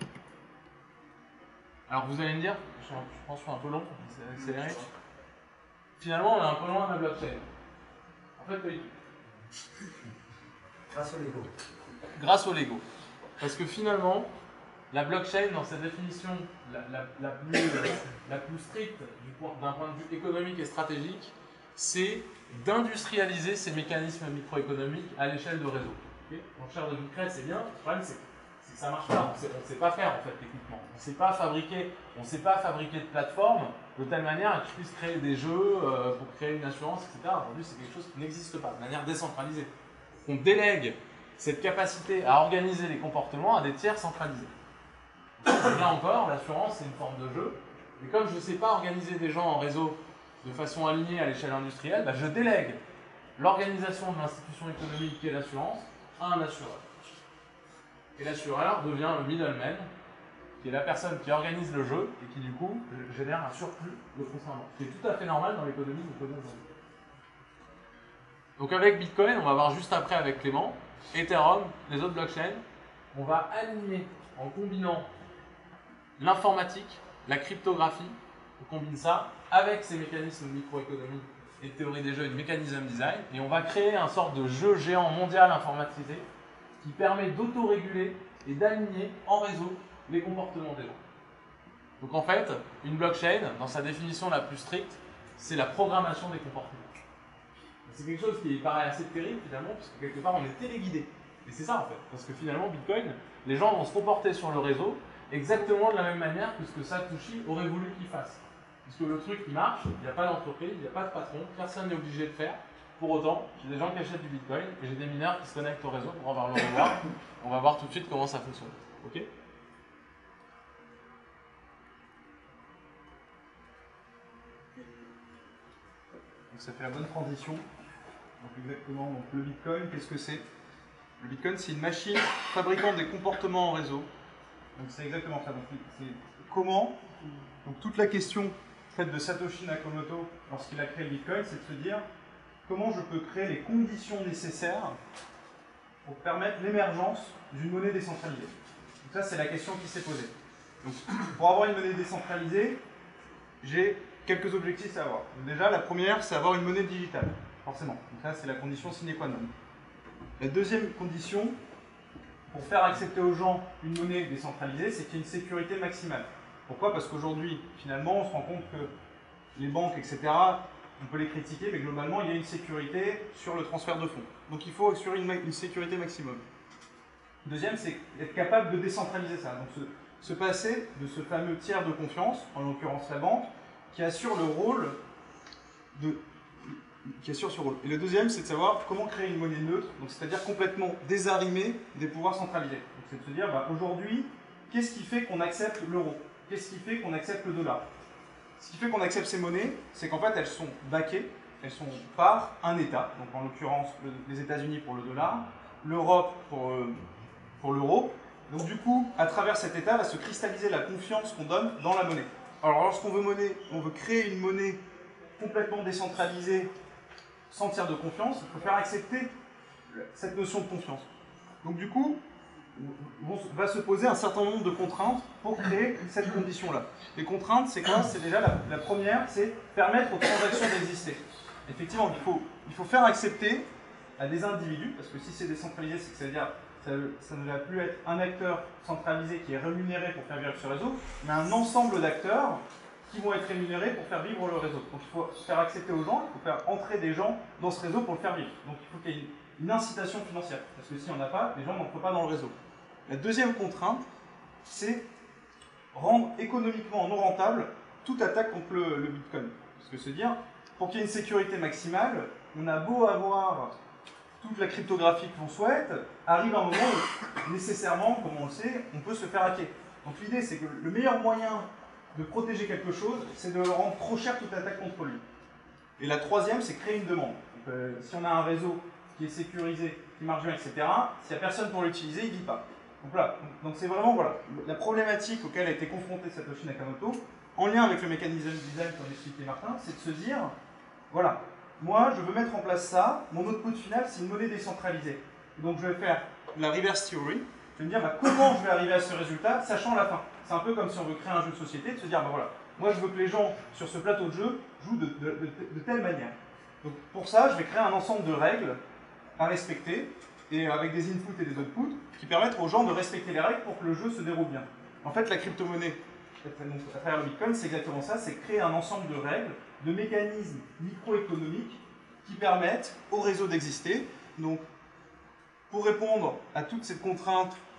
Alors vous allez me dire, je pense que je suis un peu long, c'est accéléré. Finalement, on est un peu loin de la blockchain. En fait, oui. Grâce au Lego. Grâce au Lego. Parce que finalement, la blockchain, dans sa définition la plus stricte d'un point de vue économique et stratégique, c'est d'industrialiser ces mécanismes microéconomiques à l'échelle de réseau. Okay. L'enchère de Vickray, c'est bien, le problème c'est c'est que ça marche pas. On ne sait pas faire en fait techniquement. On ne sait pas fabriquer de plateforme de telle manière que je puisse créer des jeux pour créer une assurance, etc. Aujourd'hui, c'est quelque chose qui n'existe pas de manière décentralisée. On délègue cette capacité à organiser les comportements à des tiers centralisés. Donc, là encore, l'assurance, c'est une forme de jeu. Et comme je ne sais pas organiser des gens en réseau de façon alignée à l'échelle industrielle, bah, je délègue l'organisation de l'institution économique qui est l'assurance à un assureur. Et l'assureur devient le middleman, qui est la personne qui organise le jeu et qui du coup génère un surplus de concernant. Ce qui est tout à fait normal dans l'économie qu'on connaît aujourd'hui. Donc avec Bitcoin, on va voir juste après avec Clément, Ethereum, les autres blockchains, on va aligner en combinant l'informatique, la cryptographie, on combine ça avec ces mécanismes de microéconomie et de théorie des jeux et de mécanisme design, et on va créer un sorte de jeu géant mondial informatisé qui permet d'autoréguler et d'aligner en réseau les comportements des gens. Donc en fait, une blockchain, dans sa définition la plus stricte, c'est la programmation des comportements. C'est quelque chose qui paraît assez terrible finalement, puisque quelque part on est téléguidé. Et c'est ça en fait, parce que finalement Bitcoin, les gens vont se comporter sur le réseau exactement de la même manière que ce que Satoshi aurait voulu qu'ils fassent. Puisque le truc qui marche, il n'y a pas d'entreprise, il n'y a pas de patron, personne n'est obligé de faire. Pour autant, j'ai des gens qui achètent du Bitcoin et j'ai des mineurs qui se connectent au réseau pour avoir le reward. On va voir tout de suite comment ça fonctionne. Ok ? Donc ça fait la bonne transition. Donc exactement, donc le Bitcoin, qu'est-ce que c'est? Le Bitcoin, c'est une machine fabriquant des comportements en réseau. Donc c'est exactement ça. Donc c'est comment? Donc toute la question faite de Satoshi Nakamoto lorsqu'il a créé le Bitcoin, c'est de se dire comment je peux créer les conditions nécessaires pour permettre l'émergence d'une monnaie décentralisée. Donc ça, c'est la question qui s'est posée. Donc pour avoir une monnaie décentralisée, j'ai quelques objectifs à avoir. Donc déjà, la première, c'est avoir une monnaie digitale, forcément. Donc ça, c'est la condition sine qua non. La deuxième condition, pour faire accepter aux gens une monnaie décentralisée, c'est qu'il y ait une sécurité maximale. Pourquoi? Parce qu'aujourd'hui, finalement, on se rend compte que les banques, etc., on peut les critiquer, mais globalement, il y a une sécurité sur le transfert de fonds. Donc il faut assurer une sécurité maximum. Deuxième, c'est être capable de décentraliser ça. Donc se passer de ce fameux tiers de confiance, en l'occurrence la banque, qui assure le rôle qui assure ce rôle. Et le deuxième, c'est de savoir comment créer une monnaie neutre, donc c'est-à-dire complètement désarrimée des pouvoirs centralisés. Donc c'est de se dire, bah, aujourd'hui, qu'est-ce qui fait qu'on accepte l'euro? Qu'est-ce qui fait qu'on accepte le dollar? Ce qui fait qu'on accepte ces monnaies, c'est qu'en fait, elles sont backées, elles sont par un État, donc en l'occurrence les États-Unis pour le dollar, l'Europe pour l'euro. Donc du coup, à travers cet État, va se cristalliser la confiance qu'on donne dans la monnaie. Alors lorsqu'on veut créer une monnaie complètement décentralisée, sans tiers de confiance, il faut faire accepter cette notion de confiance. Donc du coup, va se poser un certain nombre de contraintes pour créer cette condition-là. Les contraintes, c'est quoi? C'est déjà la première, c'est permettre aux transactions d'exister. Effectivement, il faut faire accepter à des individus, parce que si c'est décentralisé, c'est que ça veut dire ça ne va plus être un acteur centralisé qui est rémunéré pour faire vivre ce réseau, mais un ensemble d'acteurs qui vont être rémunérés pour faire vivre le réseau. Donc il faut faire accepter aux gens, il faut faire entrer des gens dans ce réseau pour le faire vivre. Donc il faut qu'il y ait une incitation financière, parce que si on n'a pas, les gens n'entrent pas dans le réseau. La deuxième contrainte, c'est rendre économiquement non rentable toute attaque contre le Bitcoin. Parce que se dire, pour qu'il y ait une sécurité maximale, on a beau avoir toute la cryptographie que l'on souhaite, arrive un moment où, nécessairement, comme on le sait, on peut se faire hacker. Donc l'idée, c'est que le meilleur moyen de protéger quelque chose, c'est de le rendre trop cher toute attaque contre lui. Et la troisième, c'est créer une demande. Donc, si on a un réseau qui est sécurisé, qui marche bien, etc., s'il n'y a personne pour l'utiliser, il ne vit pas. Donc voilà, donc c'est vraiment voilà, la problématique auquel a été confronté Satoshi Nakamoto, en lien avec le mécanisme design comme expliqué Martin, c'est de se dire, voilà, moi je veux mettre en place ça, mon output final c'est une monnaie décentralisée. Donc je vais faire la reverse theory, je vais me dire bah, comment je vais arriver à ce résultat, sachant la fin. C'est un peu comme si on veut créer un jeu de société, de se dire, bah voilà, moi je veux que les gens sur ce plateau de jeu jouent de telle manière. Donc pour ça, je vais créer un ensemble de règles à respecter, et avec des inputs et des outputs, qui permettent aux gens de respecter les règles pour que le jeu se déroule bien. En fait, la crypto-monnaie, à travers le Bitcoin, c'est exactement ça, c'est créer un ensemble de règles, de mécanismes microéconomiques qui permettent au réseau d'exister. Donc, pour répondre à toute cette contrainte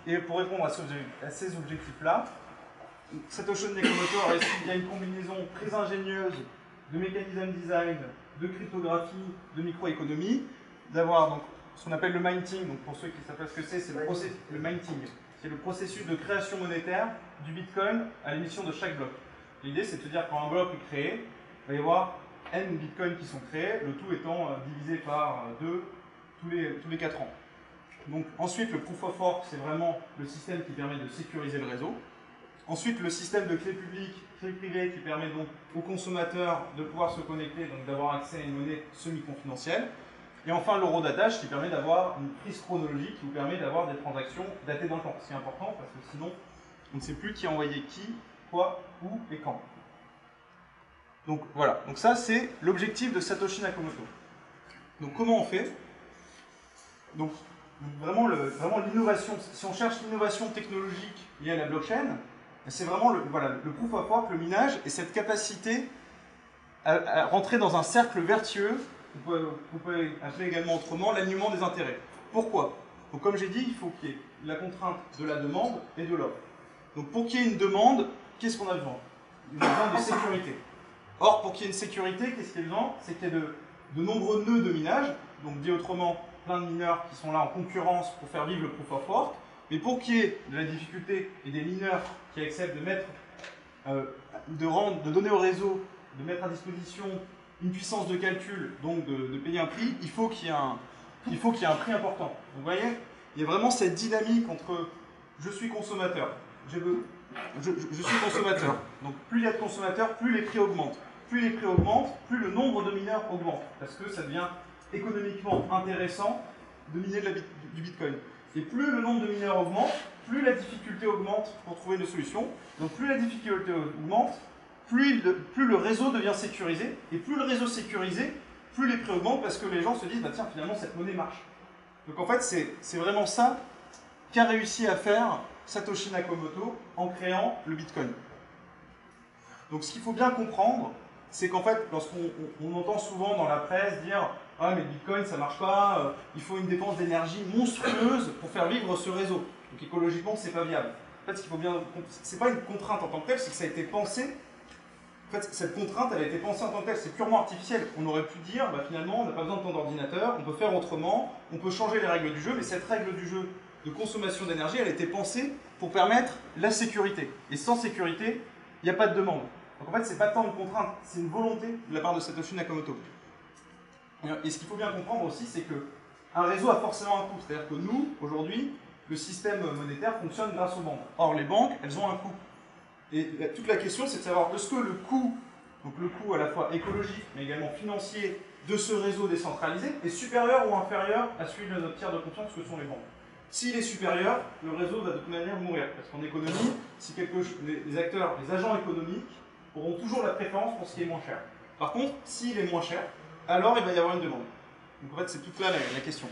Et pour répondre à ces objectifs-là, Satoshi Nakamoto a réussi via une combinaison très ingénieuse de mécanism design, de cryptographie, de microéconomie, d'avoir donc ce qu'on appelle le minting. Donc pour ceux qui ne savent pas ce que c'est le minting. C'est le processus de création monétaire du Bitcoin à l'émission de chaque bloc. L'idée, c'est de se dire quand un bloc est créé, il va y avoir n bitcoins qui sont créés, le tout étant divisé par 2 tous les 4 ans. Donc ensuite, le proof of work, c'est vraiment le système qui permet de sécuriser le réseau. Ensuite, le système de clé publique, clé privée, qui permet donc aux consommateurs de pouvoir se connecter, donc d'avoir accès à une monnaie semi-confidentielle. Et enfin, l'eurodatage, qui permet d'avoir une prise chronologique, qui vous permet d'avoir des transactions datées dans le temps. C'est important parce que sinon, on ne sait plus qui a envoyé qui, quoi, où et quand. Donc voilà, donc ça c'est l'objectif de Satoshi Nakamoto. Donc comment on fait? Donc vraiment l'innovation, si on cherche l'innovation technologique liée à la blockchain, c'est vraiment le proof of work, le minage, et cette capacité à rentrer dans un cercle vertueux, vous pouvez appeler également autrement l'alignement des intérêts. Pourquoi? Donc comme j'ai dit, il faut qu'il y ait la contrainte de la demande et de l'offre. Donc pour qu'il y ait une demande, qu'est-ce qu'on a besoin? On a besoin de sécurité. Or, pour qu'il y ait une sécurité, qu'est-ce qu'il y a besoin? C'est qu'il y ait de nombreux nœuds de minage, donc dit autrement, plein de mineurs qui sont là en concurrence pour faire vivre le proof of work. Mais pour qu'il y ait de la difficulté et des mineurs qui acceptent de mettre, de donner au réseau, de mettre à disposition une puissance de calcul, donc de payer un prix, il faut qu'il y ait un prix important. Donc, vous voyez, il y a vraiment cette dynamique entre je suis consommateur, je suis consommateur. Donc plus il y a de consommateurs, plus les prix augmentent. Plus les prix augmentent, plus le nombre de mineurs augmente. Parce que ça devient économiquement intéressant de miner du Bitcoin. Et plus le nombre de mineurs augmente, plus la difficulté augmente pour trouver une solution. Donc plus la difficulté augmente, plus le réseau devient sécurisé. Et plus le réseau est sécurisé, plus les prix augmentent parce que les gens se disent, bah tiens, finalement cette monnaie marche. Donc en fait, c'est vraiment ça qu'a réussi à faire Satoshi Nakamoto en créant le Bitcoin. Donc ce qu'il faut bien comprendre, c'est qu'en fait, lorsqu'on entend souvent dans la presse dire « Ah mais le Bitcoin ça marche pas, il faut une dépense d'énergie monstrueuse pour faire vivre ce réseau. » Donc écologiquement c'est pas viable. En fait, ce qu'il faut bien... c'est pas une contrainte en tant que telle, c'est que ça a été pensé. En fait, cette contrainte, elle a été pensée en tant que telle, c'est purement artificiel. On aurait pu dire, bah, finalement, on n'a pas besoin de tant d'ordinateur, on peut faire autremment, on peut changer les règles du jeu, mais cette règle du jeu de consommation d'énergie, elle a été pensée pour permettre la sécurité. Et sans sécurité, il n'y a pas de demande. Donc en fait, c'est pas tant une contrainte, c'est une volonté de la part de Satoshi Nakamoto. Et ce qu'il faut bien comprendre aussi, c'est qu'un réseau a forcément un coût. C'est-à-dire que nous, aujourd'hui, le système monétaire fonctionne grâce aux banques. Or, les banques, elles ont un coût. Et toute la question, c'est de savoir, est-ce que le coût, donc le coût à la fois écologique, mais également financier, de ce réseau décentralisé, est supérieur ou inférieur à celui de notre tiers de confiance que sont les banques. S'il est supérieur, le réseau va de toute manière mourir. Parce qu'en économie, si les acteurs, les agents économiques auront toujours la préférence pour ce qui est moins cher. Par contre, s'il est moins cher, alors il va y avoir une demande. Donc en fait, c'est toute là la question.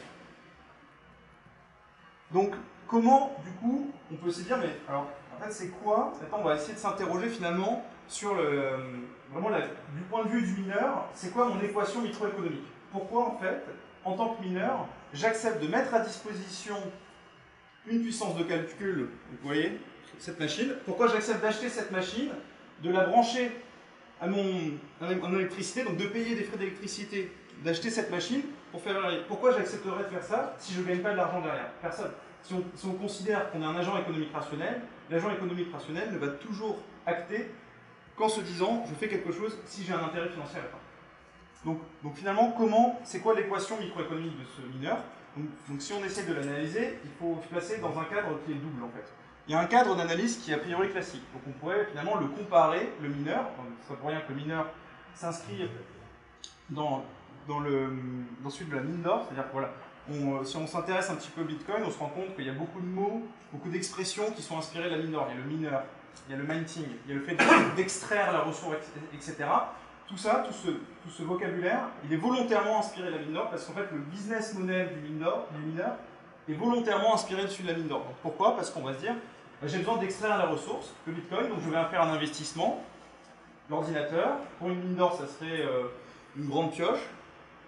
Donc, comment, du coup, on peut se dire, mais alors, en fait, c'est quoi? Maintenant, on va essayer de s'interroger finalement sur vraiment du point de vue du mineur, c'est quoi mon équation microéconomique? Pourquoi, en fait, en tant que mineur, j'accepte de mettre à disposition une puissance de calcul, vous voyez, cette machine. Pourquoi j'accepte d'acheter cette machine, de la brancher à mon électricité, donc de payer des frais d'électricité, d'acheter cette machine pour faire... Pourquoi j'accepterais de faire ça si je ne gagne pas de l'argent derrière? Personne. Si on considère qu'on est un agent économique rationnel, l'agent économique rationnel ne va toujours acter qu'en se disant je fais quelque chose si j'ai un intérêt financier à la fin. Donc finalement, c'est quoi l'équation microéconomique de ce mineur? Donc si on essaie de l'analyser, il faut se placer dans un cadre qui est double en fait. Il y a un cadre d'analyse qui est a priori classique. Donc on pourrait finalement le comparer, le mineur, ça pour rien que le mineur s'inscrit dans celui de la mine d'or, c'est-à-dire que voilà, si on s'intéresse un petit peu au Bitcoin, on se rend compte qu'il y a beaucoup de mots, beaucoup d'expressions qui sont inspirées de la mine d'or. Il y a le mineur, il y a le minting, il y a le fait d'extraire la ressource, etc. Tout ça, tout ce vocabulaire, il est volontairement inspiré de la mine d'or parce qu'en fait le business model du mineur est volontairement inspiré dessus de la mine d'or. Pourquoi? Parce qu'on va se dire, j'ai besoin d'extraire la ressource, le Bitcoin, donc je vais faire un investissement. L'ordinateur, pour une mine d'or, ça serait une grande pioche.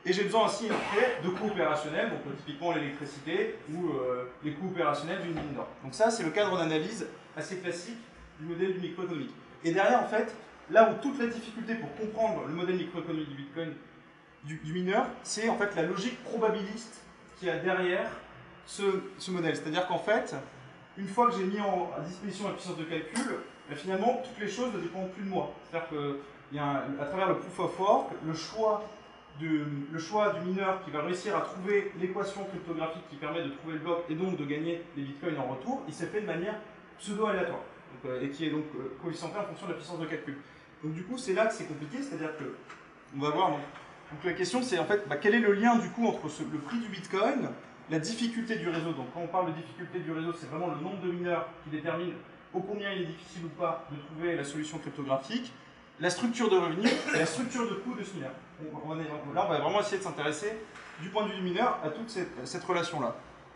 Et j'ai besoin aussi après de coûts opérationnels, donc typiquement l'électricité ou les coûts opérationnels d'une mine d'or. Donc ça, c'est le cadre d'analyse assez classique du modèle du microéconomique. Et derrière, en fait, là où toute la difficulté pour comprendre le modèle microéconomique du Bitcoin, du mineur, c'est en fait la logique probabiliste qu'il y a derrière ce modèle. C'est-à-dire qu'en fait, une fois que j'ai mis à disposition la puissance de calcul, finalement, toutes les choses ne dépendent plus de moi. C'est-à-dire qu'à travers le proof of work, le choix du mineur qui va réussir à trouver l'équation cryptographique qui permet de trouver le bloc et donc de gagner des bitcoins en retour, il s'est fait de manière pseudo-aléatoire et qui est donc coefficienté en fonction de la puissance de calcul. Donc du coup, c'est là que c'est compliqué, c'est-à-dire que on va voir. Donc la question, c'est en fait quel est le lien du coup entre le prix du bitcoin, la difficulté du réseau. Donc quand on parle de difficulté du réseau, c'est vraiment le nombre de mineurs qui détermine au combien il est difficile ou pas de trouver la solution cryptographique, la structure de revenus et la structure de coût de ce mineur. Là, on va vraiment essayer de s'intéresser du point de vue du mineur à toute cette relation-là.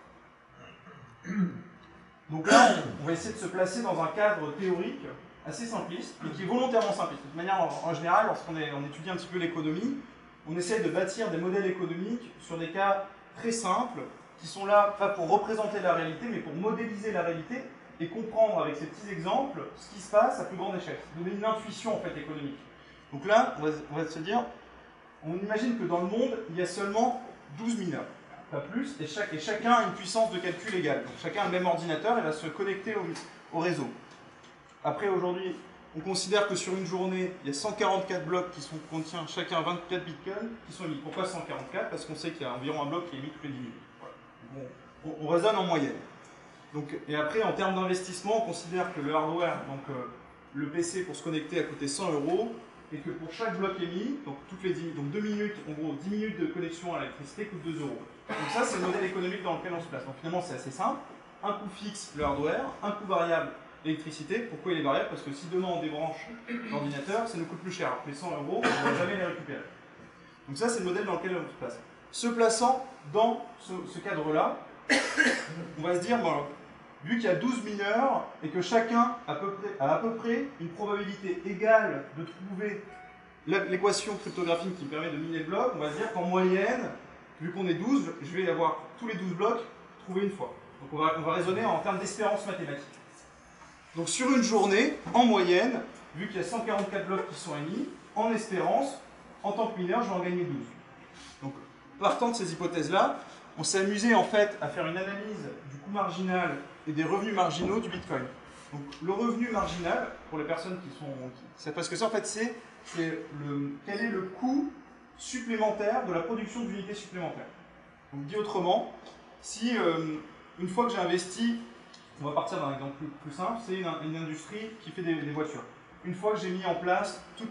Donc là, on va essayer de se placer dans un cadre théorique assez simpliste, mais qui est volontairement simpliste. De toute manière, en général, lorsqu'on étudie un petit peu l'économie, on essaie de bâtir des modèles économiques sur des cas très simples, qui sont là pas pour représenter la réalité, mais pour modéliser la réalité et comprendre avec ces petits exemples ce qui se passe à plus grande échelle. Donner une intuition en fait économique. Donc là, on va se dire, on imagine que dans le monde, il y a seulement 12 mineurs, pas plus, et chacun a une puissance de calcul égale. Donc chacun a le même ordinateur et va se connecter au réseau. Après, aujourd'hui, on considère que sur une journée, il y a 144 blocs qui contiennent chacun 24 bitcoins qui sont émis. Pourquoi 144? Parce qu'on sait qu'il y a environ un bloc qui est émis toutes les 10 minutes. Voilà. On raisonne en moyenne. Donc, et après, en termes d'investissement, on considère que le hardware, donc le PC pour se connecter a coûté 100 €, et que pour chaque bloc émis, donc toutes les 10, donc 2 minutes, en gros 10 minutes de connexion à l'électricité coûte 2 €. Donc ça, c'est le modèle économique dans lequel on se place. Donc finalement, c'est assez simple. Un coût fixe, le hardware, un coût variable, l'électricité. Pourquoi il est variable? Parce que si demain on débranche l'ordinateur, ça nous coûte plus cher. Alors que les 100 €, on ne va jamais les récupérer. Donc ça, c'est le modèle dans lequel on se place. Se plaçant dans ce cadre-là, on va se dire, bon, vu qu'il y a 12 mineurs et que chacun a à peu près une probabilité égale de trouver l'équation cryptographique qui permet de miner le bloc, on va se dire qu'en moyenne, vu qu'on est 12, je vais avoir tous les 12 blocs trouvés une fois. Donc on va raisonner en termes d'espérance mathématique. Donc sur une journée, en moyenne, vu qu'il y a 144 blocs qui sont émis, en espérance, en tant que mineur, je vais en gagner 12. Donc partant de ces hypothèses-là, on s'est amusé en fait à faire une analyse du coût marginal et des revenus marginaux du Bitcoin. Donc le revenu marginal, pour les personnes qui savent pas ce que c'est, en fait, c'est quel est le coût supplémentaire de la production d'unités supplémentaires. Donc dit autrement, si une fois que j'ai investi, on va partir d'un exemple plus simple, c'est une industrie qui fait des voitures. Une fois que j'ai mis en place toute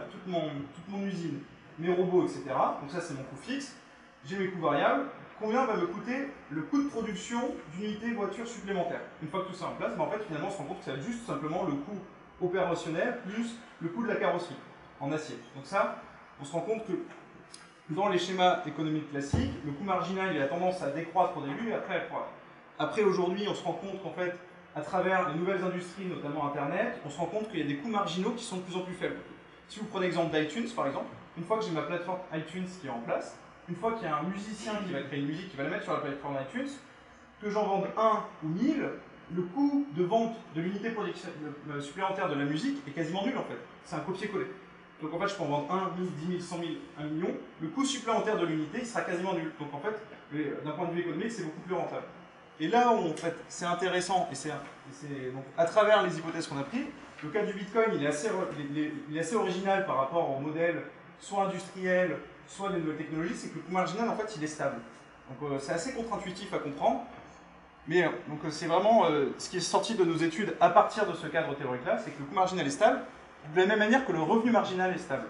mon usine, mes robots, etc., donc ça c'est mon coût fixe, j'ai mes coûts variables, combien va me coûter le coût de production d'unités voitures supplémentaires? Une fois que tout ça est en place, ben en fait finalement on se rend compte que c'est juste simplement le coût opérationnel plus le coût de la carrosserie en acier. Donc ça, on se rend compte que dans les schémas économiques classiques, le coût marginal il a tendance à décroître au début et après à croître. Après aujourd'hui, on se rend compte qu'en fait, à travers les nouvelles industries, notamment Internet, on se rend compte qu'il y a des coûts marginaux qui sont de plus en plus faibles. Si vous prenez l'exemple d'iTunes par exemple, une fois que j'ai ma plateforme iTunes qui est en place, une fois qu'il y a un musicien qui va créer une musique, qui va la mettre sur la plateforme iTunes, que j'en vende 1 ou 1000, le coût de vente de l'unité supplémentaire de la musique est quasiment nul en fait. C'est un copier-coller. Donc en fait, je peux en vendre 1, 1000, 10 000, 100 000, 1 million. Le coût supplémentaire de l'unité il sera quasiment nul. Donc en fait, d'un point de vue économique, c'est beaucoup plus rentable. Et là où en fait, c'est intéressant, et donc, à travers les hypothèses qu'on a prises, le cas du Bitcoin il est assez original par rapport au modèle soit industriel, soit des nouvelles technologies, c'est que le coût marginal en fait il est stable. Donc c'est assez contre-intuitif à comprendre, mais donc c'est vraiment ce qui est sorti de nos études à partir de ce cadre théorique-là, c'est que le coût marginal est stable, de la même manière que le revenu marginal est stable.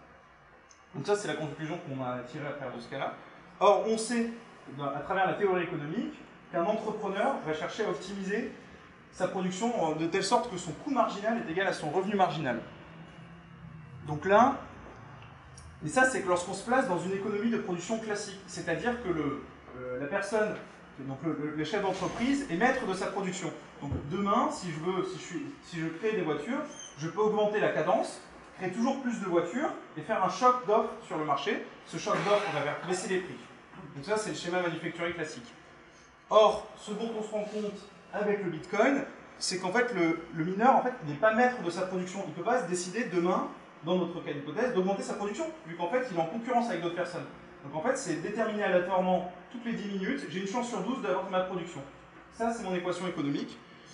Donc ça c'est la conclusion qu'on a tirée à travers de ce cas-là. Or on sait, à travers la théorie économique, qu'un entrepreneur va chercher à optimiser sa production de telle sorte que son coût marginal est égal à son revenu marginal. Donc là, et ça c'est que lorsqu'on se place dans une économie de production classique, c'est-à-dire que la personne, donc le chef d'entreprise est maître de sa production. Donc demain, si je crée des voitures, je peux augmenter la cadence créer toujours plus de voitures et faire un choc d'offres sur le marché. Ce choc d'offres, on va faire baisser les prix. Donc ça, c'est le schéma manufacturier classique. Or, ce dont on se rend compte avec le Bitcoin, c'est qu'en fait, le mineur, en fait, il n'est pas maître de sa production. Il ne peut pas se décider demain, dans notre cas d'hypothèse, d'augmenter sa production, vu qu'en fait, il est en concurrence avec d'autres personnes. Donc en fait, c'est déterminé aléatoirement toutes les 10 minutes. J'ai une chance sur 12 d'avoir ma production. Ça, c'est mon équation économique.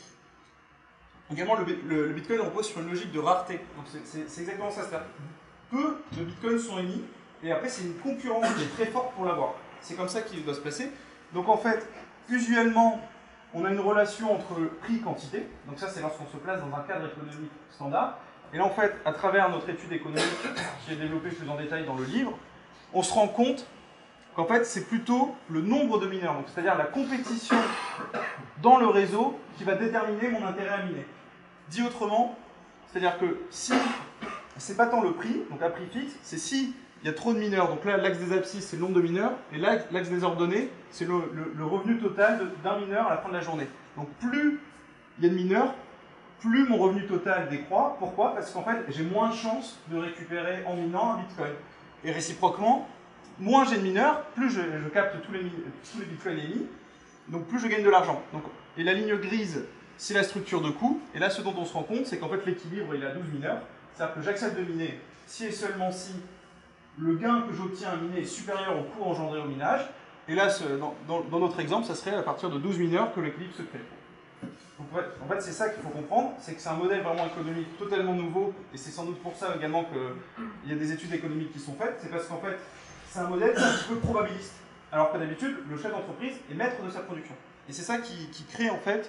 Également, le Bitcoin repose sur une logique de rareté. Donc c'est exactement ça. C'est-à-dire peu de Bitcoins sont émis, et après, c'est une concurrence qui est très forte pour l'avoir. C'est comme ça qu'il doit se passer. Donc en fait, usuellement, on a une relation entre prix et quantité. Donc ça, c'est lorsqu'on se place dans un cadre économique standard. Et là, en fait, à travers notre étude économique, qui est développée plus en détail dans le livre, on se rend compte qu'en fait, c'est plutôt le nombre de mineurs, c'est-à-dire la compétition dans le réseau qui va déterminer mon intérêt à miner. Dit autrement, c'est-à-dire que si c'est pas tant le prix, donc à prix fixe, c'est si il y a trop de mineurs, donc là, l'axe des abscisses, c'est le nombre de mineurs, et l'axe des ordonnées, c'est le revenu total d'un mineur à la fin de la journée. Donc plus il y a de mineurs, plus mon revenu total décroît. Pourquoi? Parce qu'en fait, j'ai moins de chances de récupérer en minant un Bitcoin. Et réciproquement, moins j'ai de mineurs, plus je capte tous les Bitcoins émis, donc plus je gagne de l'argent. Et la ligne grise, c'est la structure de coût. Et là, ce dont on se rend compte, c'est qu'en fait, l'équilibre, il est à 12 mineurs. C'est-à-dire que j'accepte de miner si et seulement si le gain que j'obtiens à miner est supérieur au coût engendré au minage. Et là, dans notre exemple, ça serait à partir de 12 mineurs que l'équilibre se crée. Donc, en fait, c'est ça qu'il faut comprendre, c'est que c'est un modèle vraiment économique totalement nouveau, et c'est sans doute pour ça également qu'il y a des études économiques qui sont faites, c'est parce qu'en fait, c'est un modèle qui est un petit peu probabiliste, alors que d'habitude, le chef d'entreprise est maître de sa production. Et c'est ça qui crée en fait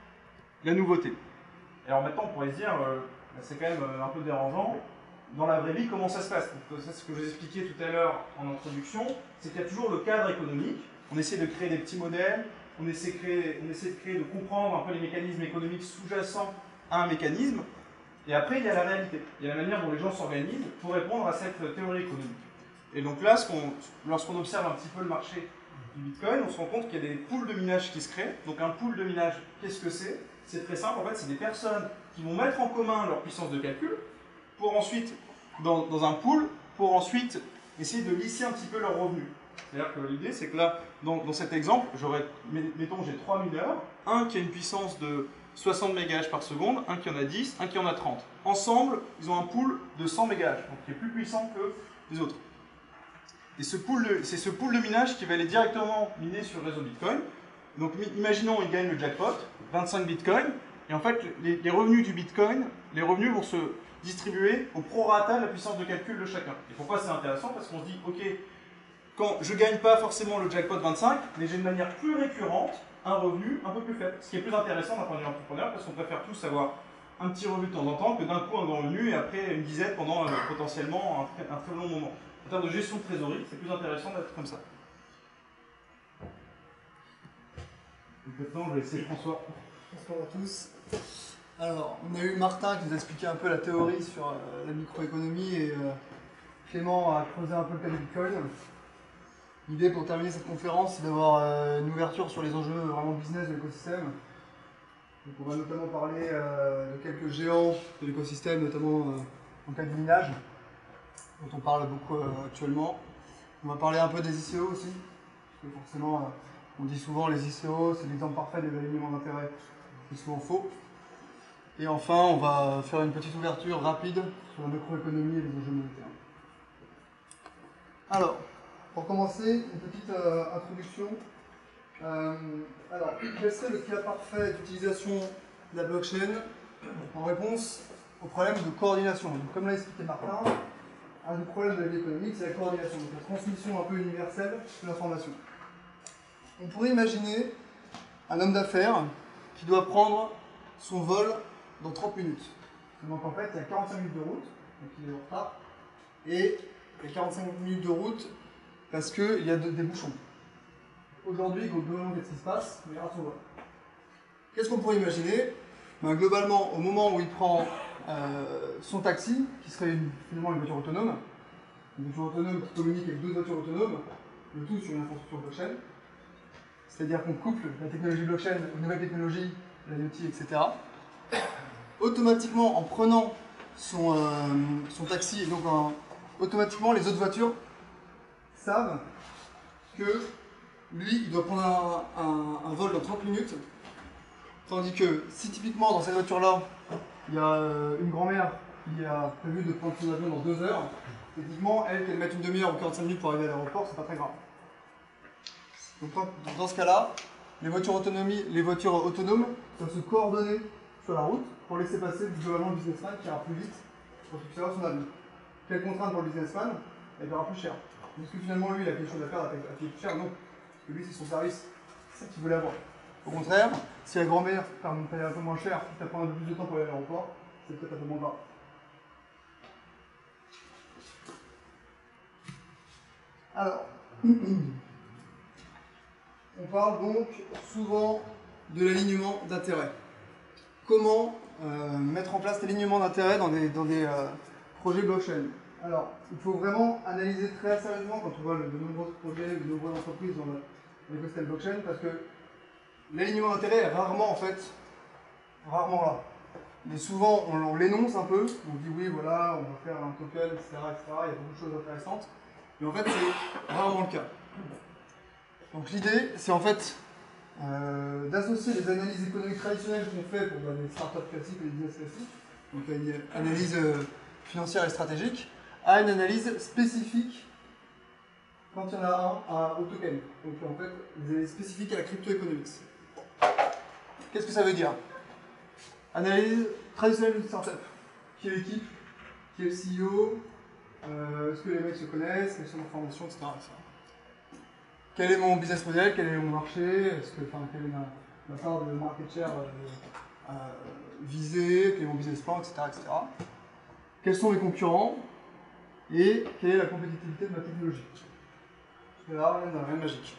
la nouveauté. Alors maintenant, on pourrait se dire, c'est quand même un peu dérangeant, dans la vraie vie, comment ça se passe? Donc, ça, c'est ce que je vous expliquais tout à l'heure en introduction, c'est qu'il y a toujours le cadre économique, on essaie de créer des petits modèles, on essaie de comprendre un peu les mécanismes économiques sous-jacents à un mécanisme, et après il y a la réalité, il y a la manière dont les gens s'organisent pour répondre à cette théorie économique. Et donc là, lorsqu'on observe un petit peu le marché du Bitcoin, on se rend compte qu'il y a des pools de minage qui se créent. Donc un pool de minage, qu'est-ce que c'est? C'est très simple, en fait c'est des personnes qui vont mettre en commun leur puissance de calcul, pour ensuite, dans un pool, pour ensuite essayer de lisser un petit peu leurs revenus. C'est-à-dire que l'idée, c'est que là, dans cet exemple, mettons, j'ai 3 mineurs, un qui a une puissance de 60 mégahash par seconde, un qui en a 10, un qui en a 30. Ensemble, ils ont un pool de 100 mégahash, donc qui est plus puissant que les autres. Et c'est ce pool de minage qui va aller directement miner sur le réseau Bitcoin. Donc imaginons, ils gagnent le jackpot, 25 Bitcoin, et en fait, les revenus du Bitcoin, les revenus vont se distribuer au prorata de la puissance de calcul de chacun. Et pourquoi c'est intéressant? Parce qu'on se dit, ok, quand je ne gagne pas forcément le jackpot 25, mais j'ai de manière plus récurrente un revenu un peu plus faible. Ce qui est plus intéressant d'un point de vue entrepreneur, parce qu'on préfère tous avoir un petit revenu de temps en temps que d'un coup un grand revenu et après une dizaine pendant potentiellement un très long moment. En termes de gestion de trésorerie, c'est plus intéressant d'être comme ça. Donc maintenant, je vais laisser François. Bonsoir à tous. Alors, on a eu Martin qui nous a expliqué un peu la théorie sur la microéconomie et Clément a creusé un peu le cas du Bitcoin. L'idée pour terminer cette conférence, c'est d'avoir une ouverture sur les enjeux vraiment business de l'écosystème. Donc on va notamment parler de quelques géants de l'écosystème, notamment en cas de minage, dont on parle beaucoup actuellement. On va parler un peu des ICO aussi, parce que forcément, on dit souvent les ICO, c'est l'exemple parfait des alignements d'intérêt, c'est souvent faux. Et enfin, on va faire une petite ouverture rapide sur la macroéconomie et les enjeux monétaires. Alors, pour commencer, une petite introduction. Alors, quel serait le cas parfait d'utilisation de la blockchain en réponse au problème de coordination? Donc, comme l'a expliqué Martin, un des problèmes de la vie économique, c'est la coordination, donc la transmission un peu universelle de l'information. On pourrait imaginer un homme d'affaires qui doit prendre son vol dans 30 minutes. Donc en fait, il y a 45 minutes de route, donc il est en retard, et il y a 45 minutes de route parce qu'il y a des bouchons. Aujourd'hui, globalement, qu'est-ce qui se passe? Il rate son vol. Qu'est-ce qu'on pourrait imaginer? Globalement, au moment où il prend son taxi, qui serait finalement une voiture autonome qui communique avec deux voitures autonomes, le tout sur une infrastructure blockchain, c'est-à-dire qu'on couple la technologie blockchain aux nouvelles technologies, l'IoT, etc. Automatiquement, en prenant son taxi, et donc automatiquement les autres voitures savent que lui, il doit prendre un vol dans 30 minutes, tandis que si typiquement dans cette voiture-là, il y a une grand-mère qui a prévu de prendre son avion dans 2 heures, techniquement, elle, qu'elle mette une demi-heure ou 45 minutes pour arriver à l'aéroport, c'est pas très grave. Donc dans ce cas-là, les voitures autonomes peuvent se coordonner sur la route pour laisser passer globalement le businessman qui ira plus vite pour qu'il puisse avoir son avion. Quelle contrainte pour le businessman? Elle paiera plus cher. Est-ce que finalement lui il a quelque chose à faire à payer plus cher? Non. Parce que lui c'est son service, c'est ça qu'il voulait avoir. Au contraire, si la grand-mère paye un peu moins cher, si tu prends un peu plus de temps pour aller à l'aéroport, c'est peut-être un peu moins grave. Alors, on parle donc souvent de l'alignement d'intérêts. Comment mettre en place l'alignement d'intérêts dans des projets blockchain? Alors, il faut vraiment analyser très sérieusement quand on voit de nombreux projets, de nombreuses entreprises dans l'écosystème blockchain, parce que l'alignement d'intérêts est rarement là. Mais souvent, on l'énonce un peu, on dit oui, voilà, on va faire un token, etc., etc. Il y a beaucoup de choses intéressantes. Mais en fait, c'est rarement le cas. Donc l'idée, c'est en fait d'associer les analyses économiques traditionnelles qu'on fait pour des startups classiques et des business classiques, donc une analyse financière et stratégique, à une analyse spécifique quand il y en a au token. Donc en fait, des analyses spécifiques à la crypto-economics. Qu'est-ce que ça veut dire? Analyse traditionnelle d'une startup. Qui est l'équipe? Qui est le CEO? Est-ce que les mecs se connaissent? Quelles sont leurs formations, etc. Quel est mon business model? Quel est mon marché? Quelle est ma part de market share visée? Quel est mon business plan, etc., etc. Quels sont mes concurrents? Et quelle est la compétitivité de ma technologie? Parce que là, on n'a rien de magique.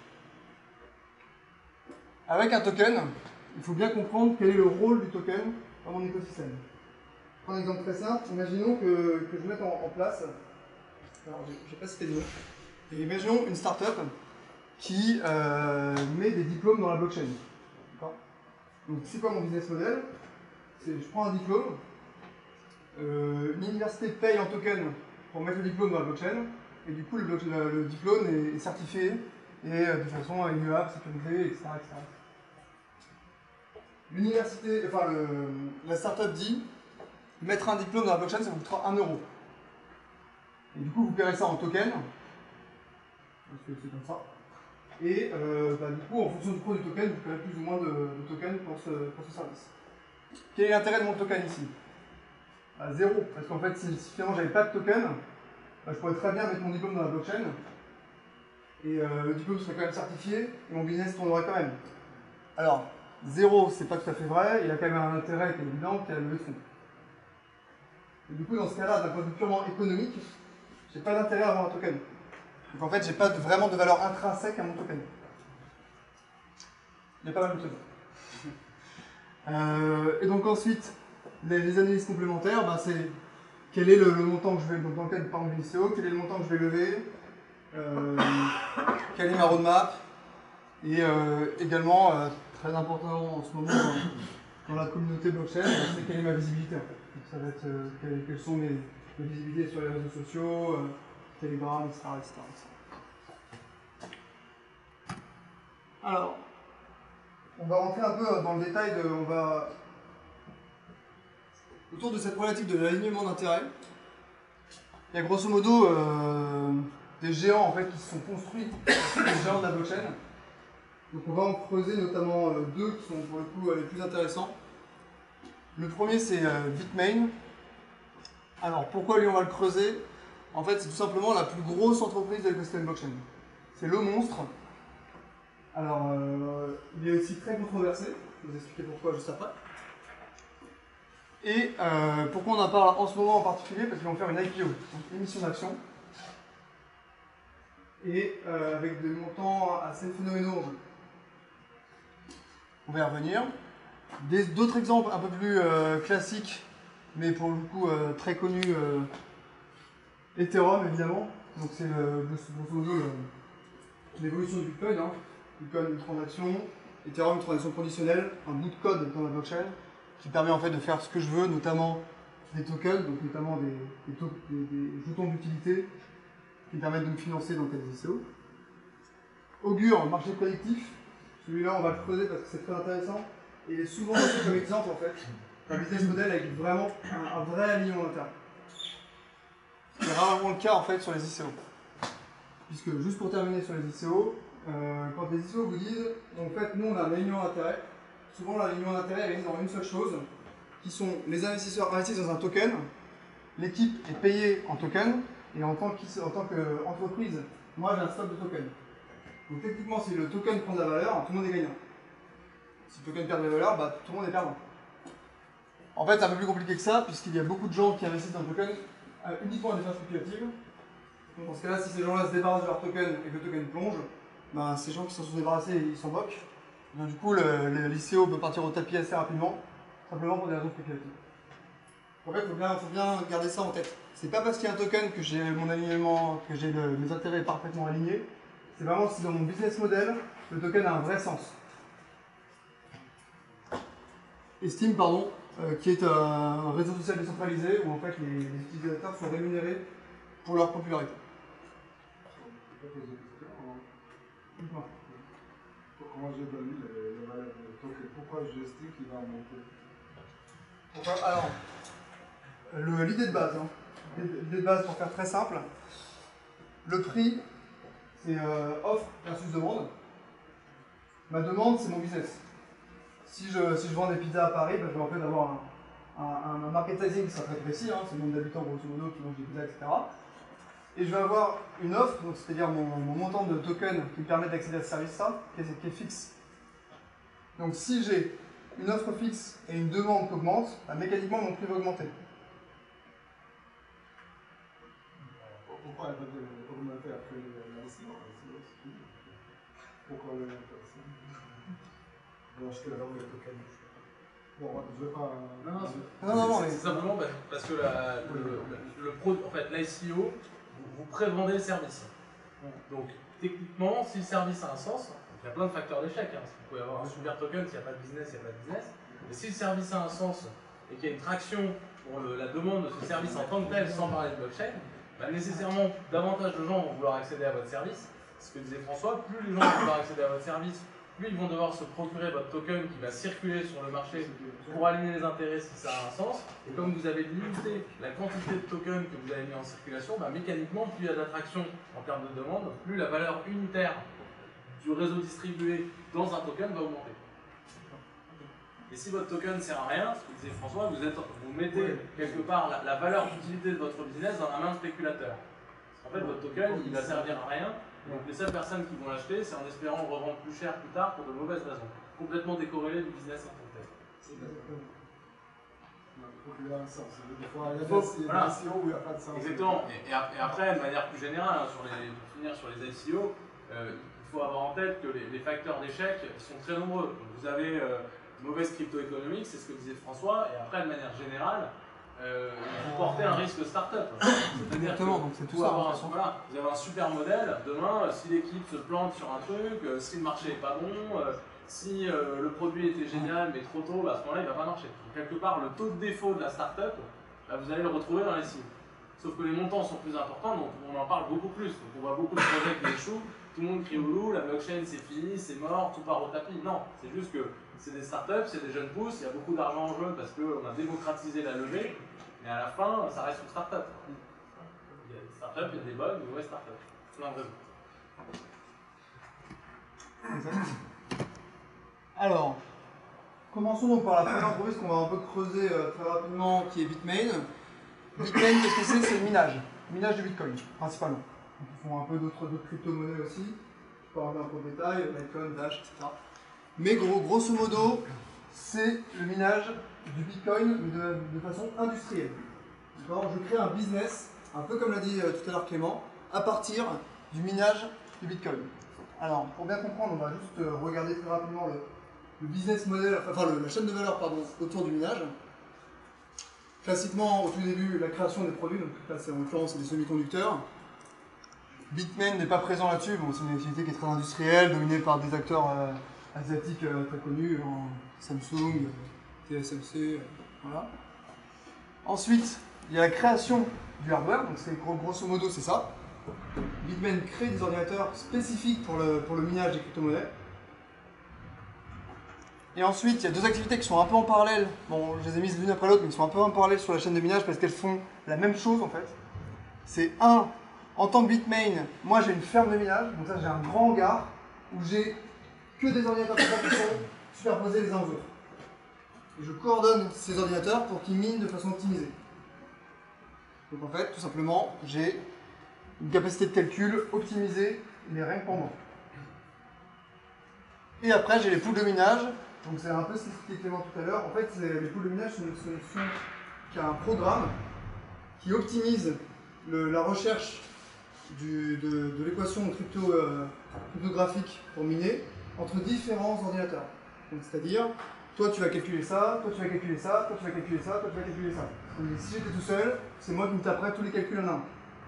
Avec un token, il faut bien comprendre quel est le rôle du token dans mon écosystème. Je prends un exemple très simple. Imaginons que je mette en place, alors je ne vais pas citer de nom, et imaginons une startup qui met des diplômes dans la blockchain. Donc c'est quoi mon business model? Je prends un diplôme, une université paye en token pour mettre le diplôme dans la blockchain, et du coup le diplôme est certifié et de façon immuable, sécurisée, etc., etc. La startup dit mettre un diplôme dans la blockchain, ça vous coûtera 1 €. Et du coup, vous paierez ça en token, parce que c'est comme ça. Et du coup, en fonction du cours du token, vous paierez plus ou moins de tokens pour ce service. Quel est l'intérêt de mon token ici? 0, parce qu'en fait, si finalement j'avais pas de token, je pourrais très bien mettre mon diplôme dans la blockchain, et le diplôme serait quand même certifié, et mon business tournerait quand même. Alors, 0, c'est pas tout à fait vrai, il a quand même un intérêt qui est évident, qui est la levée de fonds. Et du coup, dans ce cas-là, d'un point de vue purement économique, j'ai pas d'intérêt à avoir un token. Donc en fait, j'ai pas vraiment de valeur intrinsèque à mon token. Il y a pas mal de choses. Et donc ensuite, les analyses complémentaires, c'est quel est le montant que je vais, donc dans le cas du parent ICO, quel est le montant que je vais lever, quelle est ma roadmap, et également, très important en ce moment dans la communauté blockchain, c'est quelle est ma visibilité. Donc, ça va être quelles sont mes visibilités sur les réseaux sociaux, Telegram, etc., etc. Alors, on va rentrer un peu dans le détail autour de cette problématique de l'alignement d'intérêts. Il y a grosso modo des géants en fait qui se sont construits, des géants de la blockchain. Donc on va en creuser notamment 2 qui sont pour le coup les plus intéressants. Le premier c'est Bitmain. Alors pourquoi lui on va le creuser? En fait c'est tout simplement la plus grosse entreprise de l'écosystème blockchain. C'est le monstre. Alors il est aussi très controversé, je vais vous expliquer pourquoi juste après. Et pourquoi on en parle en ce moment en particulier? Parce qu'ils vont faire une IPO, donc une émission d'action. Et avec des montants assez phénoménaux. On va y revenir. D'autres exemples un peu plus classiques, mais pour le coup très connus, Ethereum évidemment. Donc c'est grosso modo l'évolution du Bitcoin. Bitcoin, une transaction, Ethereum, une transaction conditionnelle, un bout de code dans la blockchain qui permet en fait de faire ce que je veux, notamment des tokens, donc notamment des jetons d'utilité qui permettent de me financer dans le cas des ICO. Augure, marché collectif. Celui-là, on va le creuser parce que c'est très intéressant. Et il est souvent aussi comme exemple, en fait, un business model avec vraiment un vrai alignement d'intérêt. C'est rarement le cas, en fait, sur les ICO. Puisque, juste pour terminer sur les ICO, quand les ICO vous disent, en fait, nous, on a un alignement d'intérêt. Souvent, l'alignement d'intérêt est réuni dans une seule chose, qui sont les investisseurs investissent dans un token, l'équipe est payée en token, et en tant qu'entreprise, moi, j'ai un stock de tokens. Donc techniquement, si le token prend de la valeur, tout le monde est gagnant. Si le token perd de la valeur, bah, tout le monde est perdant. En fait, c'est un peu plus compliqué que ça, puisqu'il y a beaucoup de gens qui investissent dans le token uniquement à des fins spéculatives. Donc dans ce cas-là, si ces gens-là se débarrassent de leur token et que le token plonge, bah, ces gens qui s'en sont débarrassés, ils s'en moquent. Donc, du coup, l'ICO peut partir au tapis assez rapidement, simplement pour des raisons spéculatives. En fait, il faut bien garder ça en tête. C'est pas parce qu'il y a un token que j'ai mon alignement, que j'ai mes intérêts parfaitement alignés. C'est vraiment si dans mon business model, le token a un vrai sens. Steam, pardon, qui est un réseau social décentralisé où en fait les utilisateurs sont rémunérés pour leur popularité. Comment j'ai donné les valeurs de token? Pourquoi je estime qu'il va monter? Alors, l'idée de base, l'idée de base pour faire très simple, le prix c'est offre versus demande. Ma demande, c'est mon business. Si je vends des pizzas à Paris, ben, je vais en fait avoir un marketing qui sera très précis, hein, c'est le nombre d'habitants grosso modo qui mangent des pizzas, etc. Et je vais avoir une offre, c'est-à-dire mon montant de token qui me permet d'accéder à ce service-là, qui est fixe. Donc si j'ai une offre fixe et une demande qui augmente, ben, mécaniquement mon prix va augmenter. Pourquoi elle va augmenter après l'investissement? Pourquoi elle va augmenter? Bon, je te la vends le token. Bon, je veux pas. Non, mais c'est simplement parce que en fait, l'ICO, vous prévendez le service. Donc, techniquement, si le service a un sens, il y a plein de facteurs d'échec. Hein. Vous pouvez avoir un super token, s'il n'y a pas de business, il n'y a pas de business. Mais si le service a un sens et qu'il y a une traction pour la demande de ce service en tant que tel, sans parler de blockchain, bah, nécessairement, davantage de gens vont vouloir accéder à votre service. Ce que disait François, plus les gens vont vouloir accéder à votre service, plus ils vont devoir se procurer votre token qui va circuler sur le marché pour aligner les intérêts si ça a un sens. Et comme vous avez limité la quantité de tokens que vous avez mis en circulation, bah, mécaniquement, plus il y a d'attraction en termes de demande, plus la valeur unitaire du réseau distribué dans un token va augmenter. Et si votre token ne sert à rien, ce que disait François, vous mettez quelque part la valeur d'utilité de votre business dans la main de spéculateur. En fait, votre token, il va servir à rien. Donc les seules personnes qui vont l'acheter, c'est en espérant le revendre plus cher plus tard pour de mauvaises raisons. Complètement décorrélé du business en tant que tel. Il faut qu'il y ait un sens. Des fois, il y a des ICO où il n'y a pas de sens. Exactement. Et après, de manière plus générale, hein, pour finir sur les ICO, il faut avoir en tête que les facteurs d'échec sont très nombreux. Donc, vous avez mauvaise crypto-économique, c'est ce que disait François, et après, de manière générale, vous portez un risque start-up. exactement, donc c'est tout ça. Voilà, vous avez un super modèle, demain, si l'équipe se plante sur un truc, si le marché n'est pas bon, si le produit était génial mais trop tôt, bah, à ce moment-là, il ne va pas marcher. Donc, quelque part, le taux de défaut de la start-up, bah, vous allez le retrouver dans les cibles. Sauf que les montants sont plus importants, donc on en parle beaucoup plus. Donc on voit beaucoup de projets qui échouent, tout le monde crie au loup, la blockchain c'est fini, c'est mort, tout part au tapis. Non, c'est juste que c'est des startups, c'est des jeunes pousses, il y a beaucoup d'argent en jeu parce qu'on a démocratisé la levée, mais à la fin, ça reste une startup. Il y a des startups, il y a des bonnes, des mauvaises startups. Plein de raisons. Alors, commençons donc par la première entreprise qu'on va un peu creuser très rapidement, qui est Bitmain. Bitmain, qu'est-ce que c'est? C'est le minage. Minage de Bitcoin, principalement. Donc, ils font un peu d'autres crypto-monnaies aussi. Je peux rentrer un peu de détails, Bitcoin, Dash, etc. Mais grosso modo, c'est le minage du Bitcoin, mais de façon industrielle. Je crée un business, un peu comme l'a dit tout à l'heure Clément, à partir du minage du Bitcoin. Alors, pour bien comprendre, on va juste regarder très rapidement le business model, enfin la chaîne de valeur autour du minage. Classiquement, au tout début, la création des produits, donc là c'est en l'occurrence des semi-conducteurs. Bitmain n'est pas présent là-dessus, bon, c'est une activité qui est très industrielle, dominée par des acteurs asiatiques très connus, Samsung, TSMC, voilà. Ensuite, il y a la création du hardware, donc c'est grosso modo c'est ça. Bitmain crée des ordinateurs spécifiques pour le minage des crypto-monnaies. Et ensuite, il y a deux activités qui sont un peu en parallèle. Bon, je les ai mises l'une après l'autre, mais qui sont un peu en parallèle sur la chaîne de minage parce qu'elles font la même chose en fait. C'est un, en tant que Bitmain, moi j'ai une ferme de minage, donc ça j'ai un grand hangar où j'ai que des ordinateurs qui sont superposés les uns aux autres. Et je coordonne ces ordinateurs pour qu'ils minent de façon optimisée. Donc en fait, tout simplement, j'ai une capacité de calcul optimisée, mais rien que pour moi. Et après, j'ai les poules de minage. Donc c'est un peu ce qu'expliquait Clément tout à l'heure. En fait, les poules de minage sont une solution qui a un programme qui optimise la recherche de l'équation cryptographique pour miner entre différents ordinateurs. C'est-à-dire, toi tu vas calculer ça, toi tu vas calculer ça, toi tu vas calculer ça, toi tu vas calculer ça. Donc, si j'étais tout seul, c'est moi qui me taperais tous les calculs en un.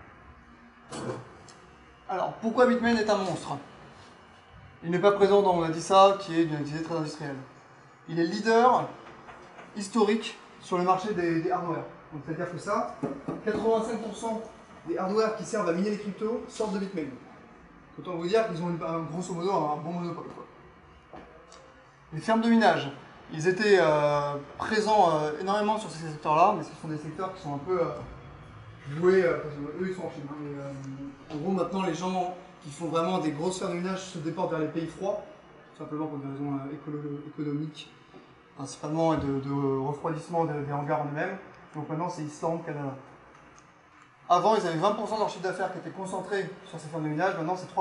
Alors, pourquoi Bitmain est un monstre? Il n'est pas présent dans, on a dit ça, qui est d'une activité très industrielle. Il est leader historique sur le marché des hardware. Donc c'est-à-dire que ça, 85% des hardware qui servent à miner les cryptos sortent de Bitmain. Autant vous dire qu'ils ont grosso modo un bon monopole. Les fermes de minage, ils étaient présents énormément sur ces secteurs-là, mais ce sont des secteurs qui sont un peu voués, eux ils sont en Chine. Hein, mais, en gros maintenant les gens qui font vraiment des grosses fermes de minage se déportent vers les pays froids, tout simplement pour des raisons économiques, principalement et de refroidissement des hangars en eux-mêmes. Donc maintenant c'est Islande, Canada. Avant ils avaient 20% de leur chiffre d'affaires qui était concentré sur ces fermes de minage, maintenant c'est 3%.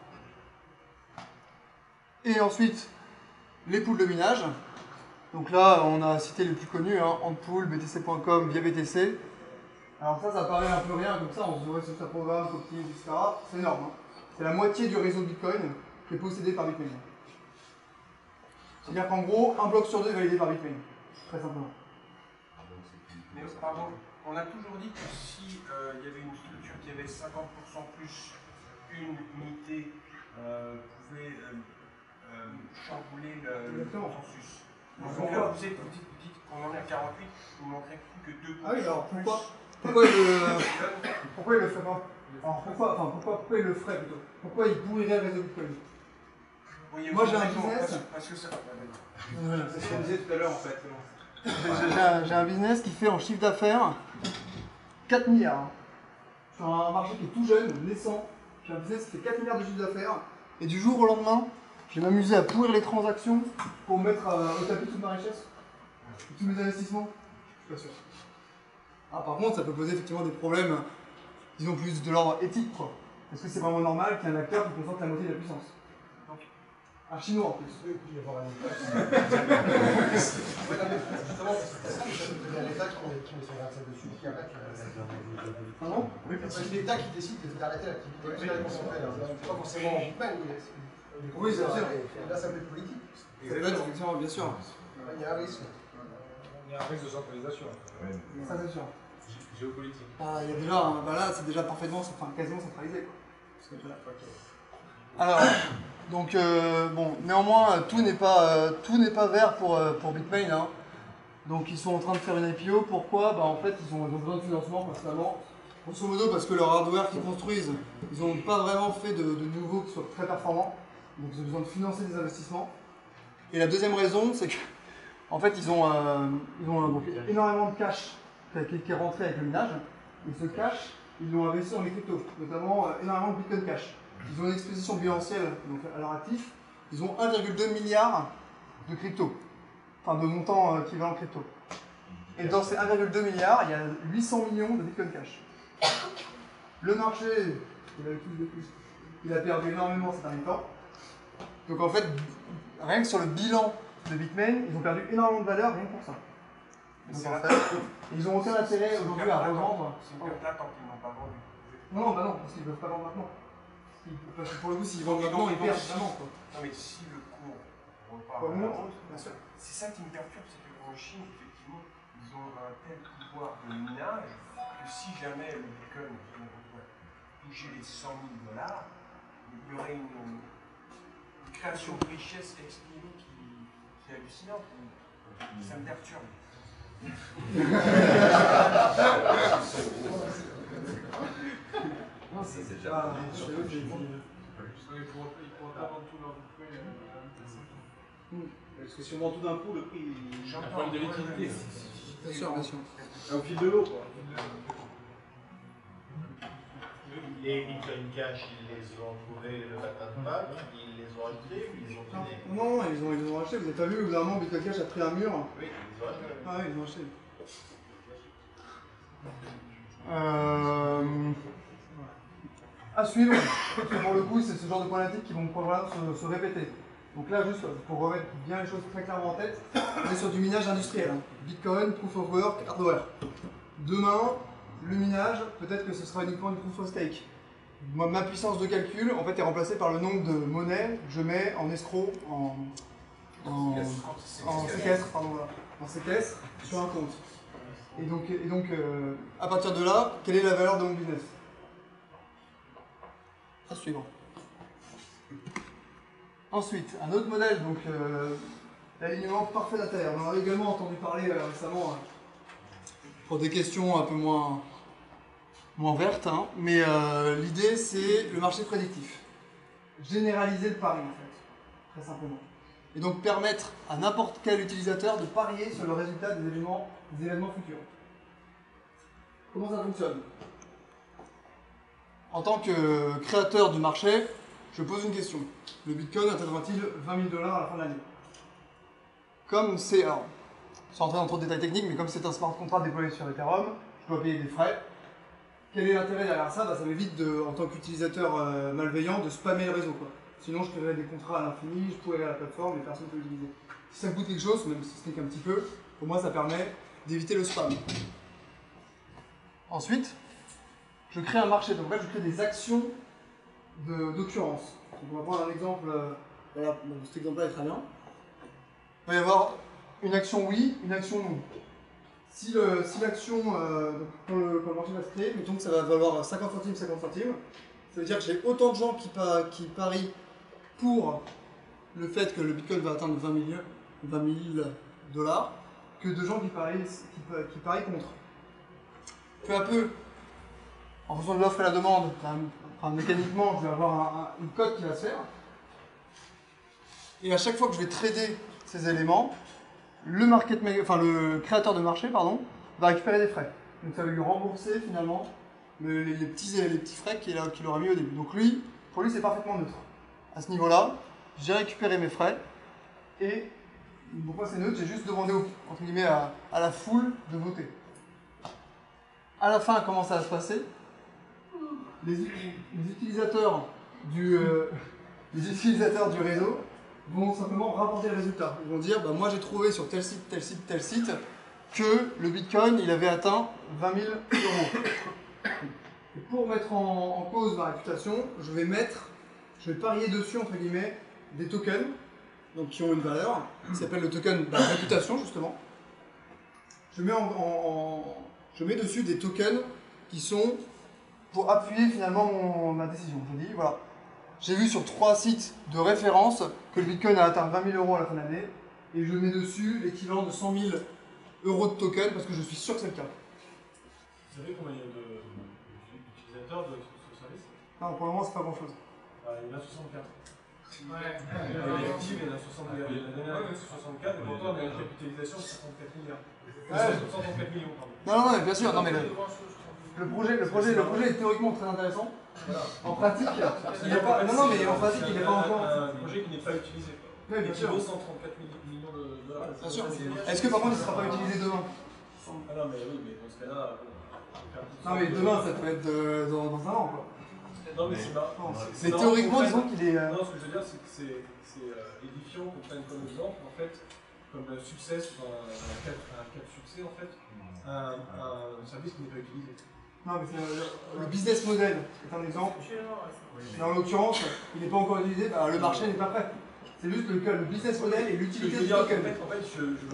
Et ensuite, les poules de minage. Donc là on a cité les plus connus, hein, Antpool, BTC.com, via BTC. Alors ça paraît un peu rien comme ça, on se devrait sur un programme, optimise, etc. C'est énorme. Hein. C'est la moitié du réseau Bitcoin qui est possédé par Bitmain. C'est-à-dire qu'en gros, un bloc sur deux est validé par Bitmain. Très simplement. Mais pardon, on a toujours dit que si il y avait une structure qui avait 50% plus une unité pouvait chambouler le consensus. Donc là, vous dites qu'on en est à 48, il ne manquerait plus que 2%. Ah oui, alors pourquoi il le ferait pas? Alors pourquoi il le ferait plutôt? Pourquoi il pourrirait le réseau Bitcoin? Oui, moi j'ai un business. Parce que ça. C'est ce qu'on disait tout à l'heure en fait. J'ai un business qui fait en chiffre d'affaires 4 milliards. Hein. Sur un marché qui est tout jeune, naissant. J'ai un business qui fait 4 milliards de chiffre d'affaires. Et du jour au lendemain, je vais m'amuser à pourrir les transactions pour mettre au tapis toute ma richesse. Et tous mes investissements. Je suis pas sûr. Ah, par contre, ça peut poser effectivement des problèmes, disons plus de l'ordre éthique, quoi. Est-ce que c'est vraiment normal qu'il y ait un acteur qui concentre la moitié de la puissance? Un chinois en plus. Oui, il y avoir un État justement, c'est ça, il y a l'État qui met son grain dessus, qui arrête. Pardon? Oui, c'est l'État qui décide d'arrêter l'activité. C'est pas forcément Bitmain, oui, c'est sûr. Là, ça peut être politique. Ça peut être, effectivement, bien sûr. Il y a un risque. Il y a un risque de centralisation. Ça, c'est sûr. Géopolitique. Ah, il y a déjà, là, c'est déjà parfaitement, enfin quasiment centralisé, quoi. Alors, donc, bon, néanmoins, tout n'est pas vert pour Bitmain. Hein. Donc, ils sont en train de faire une IPO. Pourquoi? Bah, en fait, ils ont besoin de financement, principalement. Grosso modo, parce que leur hardware qu'ils construisent, ils n'ont pas vraiment fait de nouveaux qui soient très performants. Donc, ils ont besoin de financer des investissements. Et la deuxième raison, c'est que, en fait, ils ont donc, énormément de cash qui est rentré avec le minage. Et ce cash, ils l'ont investi dans les cryptos, notamment énormément de Bitcoin Cash. Ils ont une exposition bilancielle donc à leur actif. Ils ont 1,2 milliard de crypto, enfin de montants équivalents crypto. Et dans ces 1,2 milliards, il y a 800 millions de Bitcoin Cash. Le marché, il a perdu énormément ces derniers temps. Donc en fait, rien que sur le bilan de Bitmain, ils ont perdu énormément de valeur rien que pour ça. Donc, en fait, ils ont aucun intérêt aujourd'hui à revendre. C'est une perte là tant qu'ils n'ont pas vendu. Non, bah non, parce qu'ils ne peuvent pas vendre maintenant. Parce que pour le coup, s'ils vendent maintenant, ils perdent vraiment. Non, mais si le cours repart Pour le à la moment, hausse, bien sûr. c'est ça qui me perturbe, c'est qu'en Chine, effectivement, ils ont un tel pouvoir de minage que si jamais le Bitcoin touchait les 100 000 $, il y aurait une création de richesse exprimée qui est hallucinante. Ça me perturbe. Non, c'est C'est pas... déjà je fais l'autre, j'ai dit. Ils pourront pas vendre tout leur bitcoin. Parce que si on vend tout d'un coup, le prix il... Un problème de liquidité. Bien sûr, bien sûr. au fil de l'eau, quoi. Les Bitcoin Cash, ils les ont trouvés le matin de Pâques, ils les ont achetés ou ils les ont donnés? Non, ils ont acheté. Vous avez pas vu, au bout d'un moment, Bitcoin Cash a pris un mur. Oui, ils les ont achetés. Ah oui, ils ont acheté. À suivre, parce que pour le coup, c'est ce genre de problématiques qui vont probablement se répéter. Donc là, juste pour remettre bien les choses très clairement en tête, on est sur du minage industriel. Hein. Bitcoin, Proof of Work, Hardware. Demain, le minage, peut-être que ce sera uniquement du Proof of Stake. Ma puissance de calcul, en fait, est remplacée par le nombre de monnaies que je mets en escroc, en séquestre, pardon, voilà, en séquestre sur un compte. Et donc à partir de là, quelle est la valeur de mon business? À suivre. Ensuite, un autre modèle, donc l'alignement parfait de la Terre. On en a également entendu parler récemment pour des questions un peu moins vertes, hein. Mais l'idée c'est le marché prédictif. Généraliser le pari en fait, très simplement. Et donc permettre à n'importe quel utilisateur de parier sur le résultat des événements futurs. Comment ça fonctionne? En tant que créateur du marché, je pose une question. Le Bitcoin atteindra-t-il 20 000 $ à la fin de l'année? Comme c'est, alors, sans entrer dans trop de détails techniques, mais comme c'est un smart contract déployé sur Ethereum, je dois payer des frais. Quel est l'intérêt derrière ça? Ça m'évite, en tant qu'utilisateur malveillant, de spammer le réseau, quoi. Sinon, je créerais des contrats à l'infini, je pourrais aller à la plateforme et personne ne peut l'utiliser. Si ça me coûte quelque chose, même si ce n'est qu'un petit peu, pour moi, ça permet d'éviter le spam. Ensuite, je crée un marché. Donc là, je crée des actions d'occurrence. On va prendre un exemple. Voilà, cet exemple-là est très bien. Il va y avoir une action oui, une action non. Si l'action, quand le marché va se créer, mettons que ça va valoir 50 centimes, 50 centimes, ça veut dire que j'ai autant de gens qui parient pour le fait que le Bitcoin va atteindre 20 000 $ que de gens qui parient contre. Peu à peu, en fonction de l'offre et la demande, mécaniquement, je vais avoir une cote qui va se faire. Et à chaque fois que je vais trader ces éléments, le créateur de marché va récupérer des frais. Donc ça va lui rembourser finalement les petits frais qu'il aura mis au début. Donc pour lui c'est parfaitement neutre. À ce niveau-là, j'ai récupéré mes frais et pourquoi c'est neutre? J'ai juste demandé entre guillemets à la foule de voter. À la fin, comment ça va se passer? Les utilisateurs du réseau vont simplement rapporter le résultat. Ils vont dire, bah, moi j'ai trouvé sur tel site, tel site, tel site, que le Bitcoin il avait atteint 20 000 €. Et pour mettre en cause ma réputation, je vais parier dessus, entre guillemets, des tokens, donc qui ont une valeur, qui s'appelle le token de réputation justement. Je mets dessus des tokens qui sont pour appuyer finalement ma décision. Je dis, voilà, j'ai vu sur 3 sites de référence que le Bitcoin a atteint 20 000 € à la fin de l'année, et je mets dessus l'équivalent de 100 000 € de tokens parce que je suis sûr que c'est le cas. Vous savez combien il y a d'utilisateurs de ce service? Non, pour le moment, c'est pas grand chose. Il y en a 64. Ouais. Il est actif, il y en a 64. La dernière année, c'est 64, et pourtant, on a une capitalisation de 64 milliards. 134 millions, pardon. Non, mais bien sûr, non, mais le projet est théoriquement très intéressant. Voilà. En pratique, il n'est pas. Non, mais en pratique, il n'est pas encore. Un projet qui n'est pas utilisé. Oui, bien Et qui sûr. vaut 134 millions de $. Bien sûr. Est-ce que par contre, il ne sera pas utilisé demain? Ah non, mais oui, mais dans ce cas-là. Non, mais demain, ça peut être dans un an, quoi. Non, mais c'est marrant. Mais théoriquement, disons qu'il est. Non, ce que je veux dire, c'est que c'est édifiant qu'on prenne comme exemple, en fait, comme succès, un cas de succès, en fait, un service qui n'est pas utilisé. Non, mais le business model est un exemple. Mais en l'occurrence, il n'est pas encore utilisé, bah, le marché n'est pas prêt. C'est juste le business model et l'utilité du token. En fait,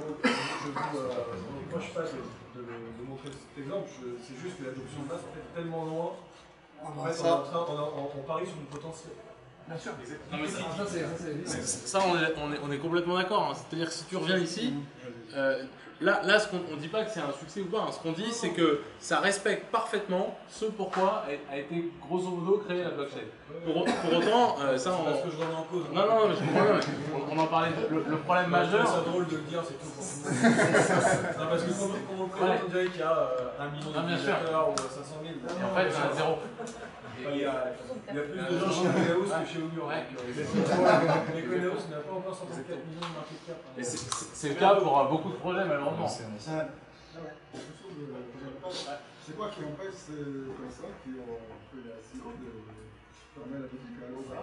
quand je passe de montrer cet exemple, c'est juste que l'adoption de masse en fait, est tellement loin. En fait, on parie sur du potentiel. Bien sûr. Non, mais Ça, c'est. ça, on est complètement d'accord. Hein. C'est-à-dire que si tu reviens ici, là on ne dit pas que c'est un succès ou pas, hein. Ce qu'on dit, c'est que ça respecte parfaitement ce pourquoi a été grosso modo créée la blockchain. Pour autant, ça on... Parce que je remets en cause. Non, mais je comprends bien, mais on en parlait, le problème majeur... C'est drôle de le dire, c'est tout. Non, parce que quand on le présente, on dirait qu'il y a 1 million d'utilisateurs ou 500 000. Et en fait, il y en a zéro. Il y a plus de gens chez Econeos que chez Augur. Econeos n'a pas encore 134 millions de market cap. Et c'est le cas pour beaucoup de projets, malheureusement. C'est quoi qui empêche ces personnes qui ont fait la SEO de fermer la boutique à l'eau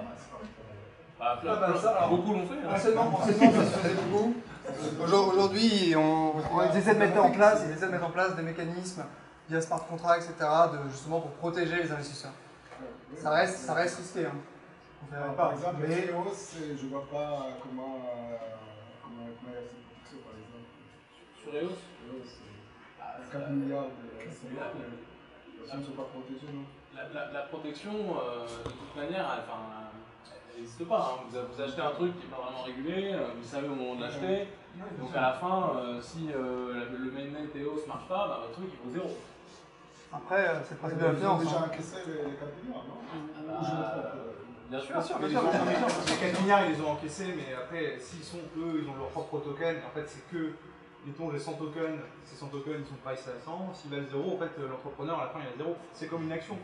Beaucoup l'ont fait. Hein. Anciennement, ça se faisait beaucoup. Aujourd'hui, ils essaient de mettre en place des mécanismes via smart contract, etc., justement pour protéger les investisseurs. Ça reste risqué. Hein. Par exemple, mais... je ne vois pas comment être meilleur sur par exemple. Sur EOS 4 milliards de ne sont pas protégés, non? La protection, de toute manière, elle n'existe pas. Hein. Vous achetez un truc qui n'est pas vraiment régulé, vous savez au moment de l'acheter. Donc à la fin, si le mainnet EOS ne marche pas, votre truc il vaut zéro. Après, c'est le principe de la finance. Ils ont déjà encaissé les 4 milliards, non? Bien sûr. Les 4 milliards, ils les ont encaissés, mais après, ils ont leur propre token, et en fait, c'est que, mettons, j'ai 100 tokens, ces 100 tokens, ils sont pricés à 100, s'ils valent 0, en fait, l'entrepreneur, à la fin, il a 0. C'est comme une action.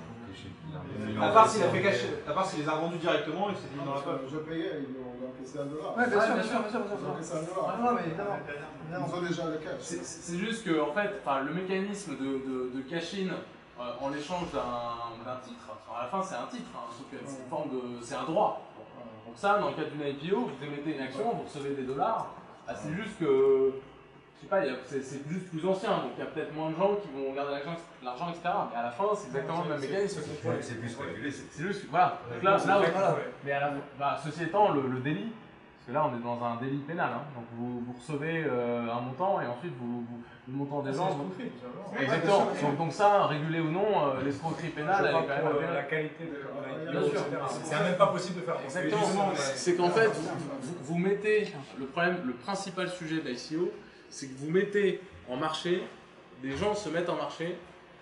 À part s'il a fait cacher, à part s'il les a revendus directement, et c'est mis dans la poche. Je payais, ils ont encaissé $1. Oui, bien sûr. Ils ont encaissé $1. Non, mais évidemment. Ils ont déjà le cash. C'est juste que, en fait, le mécanisme de cash-in en l'échange d'un titre, à la fin, c'est un titre, hein, c'est un droit. Donc ça, dans le cadre d'une IPO, vous émettez une action, vous recevez des dollars. C'est juste que, je sais pas, c'est juste plus ancien, donc il y a peut-être moins de gens qui vont garder l'argent, etc. Mais à la fin, c'est exactement le même mécanisme. C'est plus régulé. C'est juste, voilà. Donc là, mais ceci étant, le délit, parce que là, on est dans un délit pénal, hein, donc vous recevez un montant et ensuite le montant des gens. Exactement. Donc ça, régulé ou non, l'escroquerie pénale, elle est quand même la qualité de bien sûr. C'est même pas possible de faire. Exactement. C'est qu'en fait, vous mettez le principal sujet d'ICO, c'est que vous mettez en marché, des gens se mettent en marché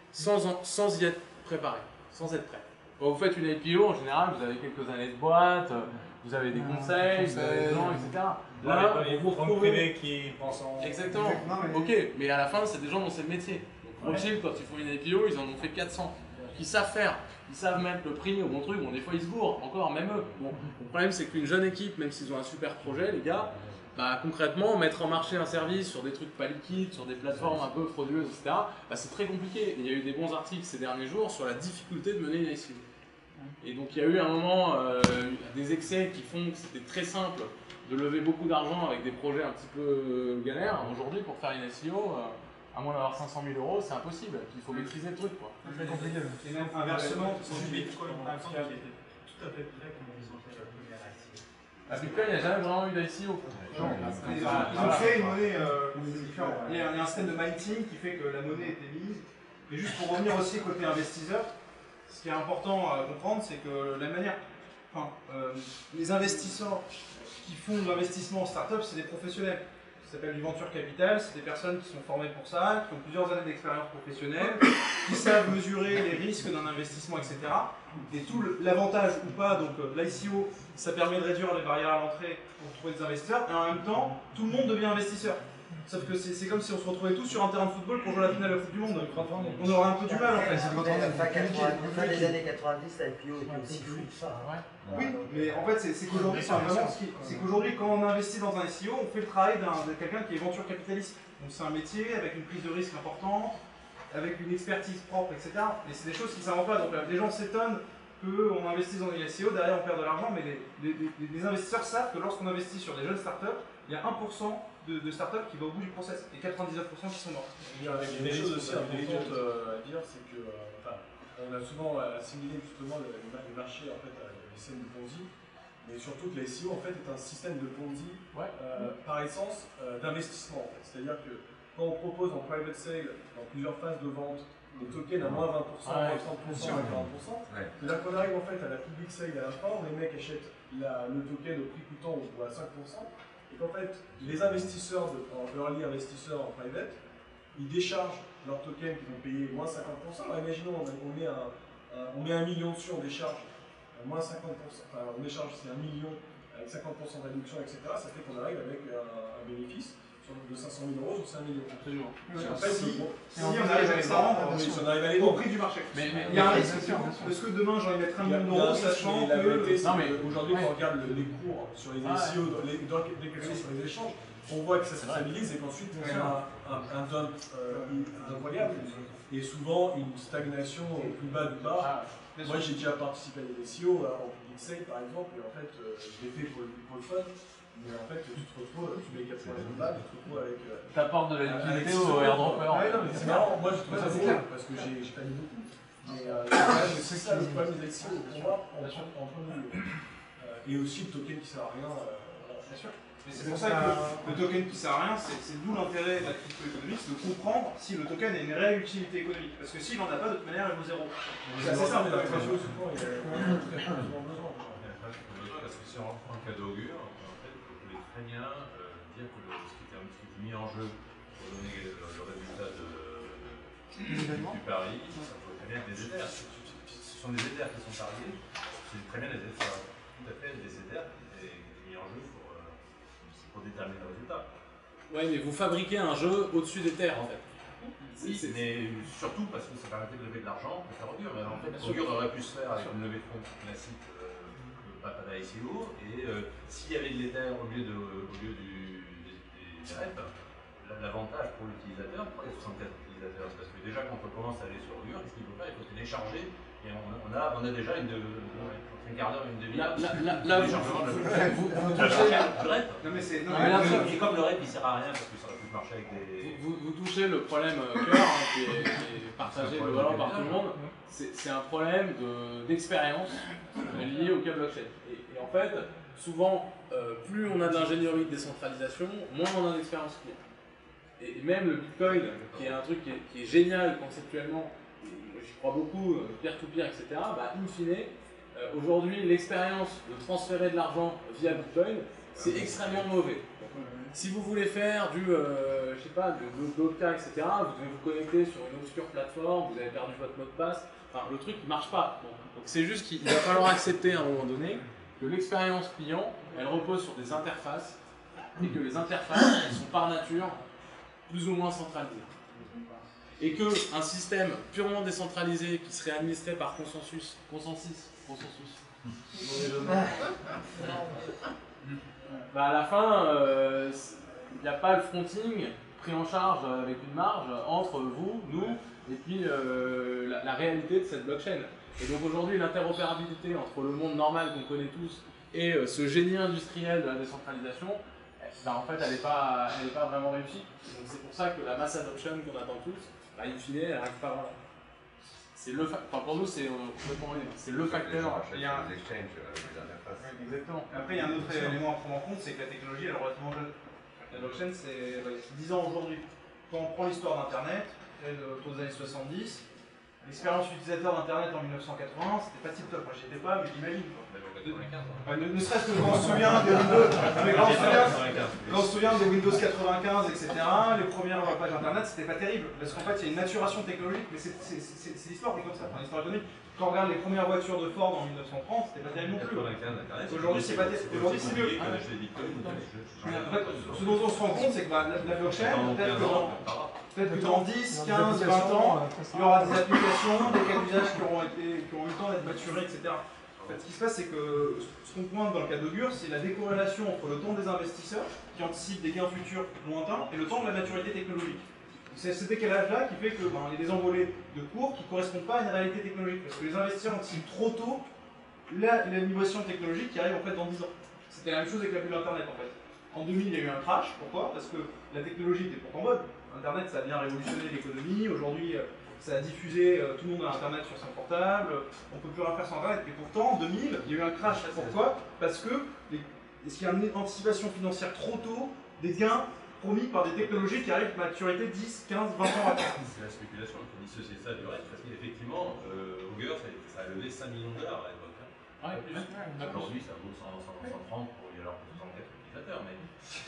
sans y être préparés, sans être prêts. Quand vous faites une IPO, en général, vous avez quelques années de boîte, vous avez des conseils, vous avez des gens, etc. Là, vous retrouvez qui pensent en... Exactement. Ok, mais à la fin, c'est des gens dont c'est le métier. Donc Rothschild, quand ils font une IPO, ils en ont fait 400. Ils savent faire, ils savent mettre le prix au bon truc. Bon, des fois, ils se gourrent, encore, même eux. Bon, le problème, c'est qu'une jeune équipe, même s'ils ont un super projet, les gars, concrètement, mettre en marché un service sur des trucs pas liquides, sur des plateformes un peu frauduleuses, etc., c'est très compliqué. Et il y a eu des bons articles ces derniers jours sur la difficulté de mener une ICO. Et donc il y a eu un moment des excès qui font que c'était très simple de lever beaucoup d'argent avec des projets un petit peu galères. Aujourd'hui, pour faire une SEO, à moins d'avoir 500 000 €, c'est impossible. Il faut maîtriser le truc, quoi. C'est très compliqué. Et même inversement, C'est Bitcoin, par exemple, qui était tout à fait prêt quand ils ont fait la première ICO. À Bitcoin, il n'y a jamais vraiment eu d'ICO. ils ont créé une monnaie différente. Il y a un système de mining qui fait que la monnaie était mise. Et juste pour revenir aussi côté investisseur, ce qui est important à comprendre, c'est que la manière, les investisseurs qui font de l'investissement en start-up, c'est des professionnels. Ça s'appelle du venture capital, c'est des personnes qui sont formées pour ça, qui ont plusieurs années d'expérience professionnelle, qui savent mesurer les risques d'un investissement, etc. Et tout l'avantage ou pas, donc l'ICO, ça permet de réduire les barrières à l'entrée pour trouver des investisseurs, et en même temps, tout le monde devient investisseur. Sauf que c'est comme si on se retrouvait tous sur un terrain de football pour jouer la finale de Coupe du Monde. On aurait un peu du mal en fait. Fin des années 90, l'IPO était aussi fou que ça. Oui, mais en fait, c'est qu'aujourd'hui, quand on investit dans un SEO, on fait le travail de quelqu'un qui est venture capitaliste. Donc c'est un métier avec une prise de risque importante, avec une expertise propre, etc. Et c'est des choses qui ne s'inventent pas. Donc les gens s'étonnent qu'on investisse dans les SEO, derrière on perd de l'argent, mais les investisseurs savent que lorsqu'on investit sur des jeunes startups, il y a 1% de startups qui va au bout du process et 99% qui sont morts. Il y a des choses aussi importantes à dire, c'est que on a souvent assimilé justement le marché en fait, à des scènes de Ponzi, mais surtout que la SEO en fait est un système de Ponzi par essence d'investissement. En fait. C'est-à-dire que quand on propose en private sale, dans plusieurs phases de vente, des tokens à moins 20%, moins 30%, moins 40%, c'est-à-dire qu'on arrive en fait à la public sale à la fin, où les mecs achètent le token au prix coûtant ou à 5%, et qu'en fait, les investisseurs, en early investisseurs en private, ils déchargent leurs tokens qu'ils vont payer moins 50%. Alors, imaginons, on met 1 million dessus, on décharge moins 50%, enfin, on décharge c'est 1 million avec 50% de réduction, etc. Ça fait qu'on arrive avec un bénéfice de 500 000 € sur 5 millions. Absolument. En fait, si on arrive à les vendre, si on arrive à les au vendre. prix du marché. Mais Il y a un risque, parce que demain j'ai envie de mettre 1 million d'euros, sachant la que. vérité, c'est Non, mais- qu'aujourd'hui, quand on regarde les cours sur les ICO, dès qu'elles sont sur les échanges, on voit que ça se stabilise et qu'ensuite on a un dump incroyable et souvent une stagnation au plus bas du bas. Moi j'ai déjà participé à des ICO en public sale par exemple, et en fait je l'ai fait pour le fun, mais en fait tu te retrouves, tu mets 80 balles, tu te retrouves avec. T'apportes de la liquidité au airdropper. Ouais, non, mais c'est marrant, moi je trouve ça drôle parce que j'ai pas mis beaucoup. Mais c'est ça le problème des ICO pour moi en premier lieu. Et aussi le token qui sert à rien. Bien sûr. Mais c'est pour ça que le token qui sert à rien, c'est d'où l'intérêt de la crypto-économie, c'est de comprendre si le token a une réelle utilité économique. Parce que s'il n'en a pas, de toute manière, il vaut zéro. C'est assez simple. La pression, souvent, il y a besoin. Parce que si on reprend le cas d'Augure, en fait, les Ukrainiens dire que ce qui était mis en jeu pour donner le résultat du pari, ça peut très bien être des Ethers. Ce sont des Ethers qui sont pariés, c'est très bien tout à fait des Ethers qui étaient mis en jeu pour déterminer le résultat. Ouais, mais vous fabriquez un jeu au-dessus des terres en fait. Oui, mais surtout parce que ça permettait de lever de l'argent pour faire Augure. En fait, Augure aurait pu se faire avec une levée de fonds classique, pas d'ICO, et s'il y avait de l'Ether au lieu des REP, l'avantage pour l'utilisateur, pour les 64 utilisateurs, c'est parce que déjà quand on commence à aller sur Augure, qu'est-ce qu'il faut faire? Il faut télécharger, et on a déjà un quart d'heure, une demi-heure. Là, vous touchez. Non, mais c'est. Et comme le REP il sert à rien parce que ça aurait pu marcher avec des. Vous touchez le problème cœur qui est partagé globalement par tout le monde. C'est un problème d'expérience lié au cas blockchain. Et en fait, souvent, plus on a de l'ingénierie de décentralisation, moins on a d'expérience client. Et même le Bitcoin, qui est un truc qui est génial conceptuellement, j'y crois beaucoup, peer-to-peer, etc., bah, in fine, aujourd'hui, l'expérience de transférer de l'argent via Bitcoin, c'est extrêmement mauvais. Si vous voulez faire du, je sais pas, de Docker, etc., vous devez vous connecter sur une obscure plateforme, vous avez perdu votre mot de passe, enfin le truc ne marche pas. Donc c'est juste qu'il va falloir accepter à un moment donné que l'expérience client, elle repose sur des interfaces, et que les interfaces, elles sont par nature plus ou moins centralisées. Et qu'un système purement décentralisé qui serait administré par consensus, bah à la fin, il n'y a pas le fronting pris en charge avec une marge entre vous, nous, et puis la réalité de cette blockchain. Et donc aujourd'hui, l'interopérabilité entre le monde normal qu'on connaît tous et ce génie industriel de la décentralisation, bah, en fait, elle n'est pas vraiment réussie. Donc c'est pour ça que la mass adoption qu'on attend tous, bah, in fine, elle n'arrive pas vraiment. C'est le pour nous, c'est complètement c'est le facteur. Il y a des exchanges, des interfaces. Oui, exactement. Après, il y a un autre élément à prendre en compte, c'est que la technologie elle est relativement jeune. La blockchain, c'est 10 ans aujourd'hui. Quand on prend l'histoire d'Internet, autour des années 70, l'expérience utilisateur d'Internet en 1980, c'était pas tip-top. Moi, j'y étais pas, mais j'imagine. Ne serait-ce que quand on se souvient des Windows, quand on se souvient des Windows 95, etc., les premières pages Internet, c'était pas terrible. Parce qu'en fait, il y a une maturation technologique, mais c'est l'histoire qui est comme ça. Enfin, l'histoire économique. Quand on regarde les premières voitures de Ford en 1930, c'était pas terrible non plus. Aujourd'hui, c'est pas terrible. Aujourd'hui, c'est mieux. En fait, ce dont on se rend compte, c'est que la blockchain, peut-être que dans 10, 15, 20 ans, il y aura des applications, des cas d'usage qui ont eu le temps d'être maturés, etc. En fait, ce qui se passe, c'est que ce qu'on pointe dans le cas d'Augure, c'est la décorrélation entre le temps des investisseurs, qui anticipent des gains futurs lointains, et le temps de la maturité technologique. C'est ce décalage-là qui fait qu'il y a des envolées de cours qui ne correspondent pas à une réalité technologique, parce que les investisseurs anticipent trop tôt l'innovation technologique qui arrive en fait dans 10 ans. C'était la même chose avec la bulle Internet en fait. En 2000, il y a eu un crash. Pourquoi? Parce que la technologie était pourtant bonne. Internet, ça a bien révolutionné l'économie. Aujourd'hui, ça a diffusé, tout le monde a Internet sur son portable. On ne peut plus rien faire sans Internet. Et pourtant, en 2000, il y a eu un crash. Pourquoi? Parce que qu'il y a une anticipation financière trop tôt des gains promis par des technologies qui arrivent à maturité 10, 15, 20 ans après. C'est la spéculation, il faut dissocier ça du reste, parce qu'effectivement, Augur, ça a levé 5 millions de dollars à l'époque. Ouais, Aujourd'hui, ça vaut 130 pour y avoir 64 utilisateurs. utilisateurs, mais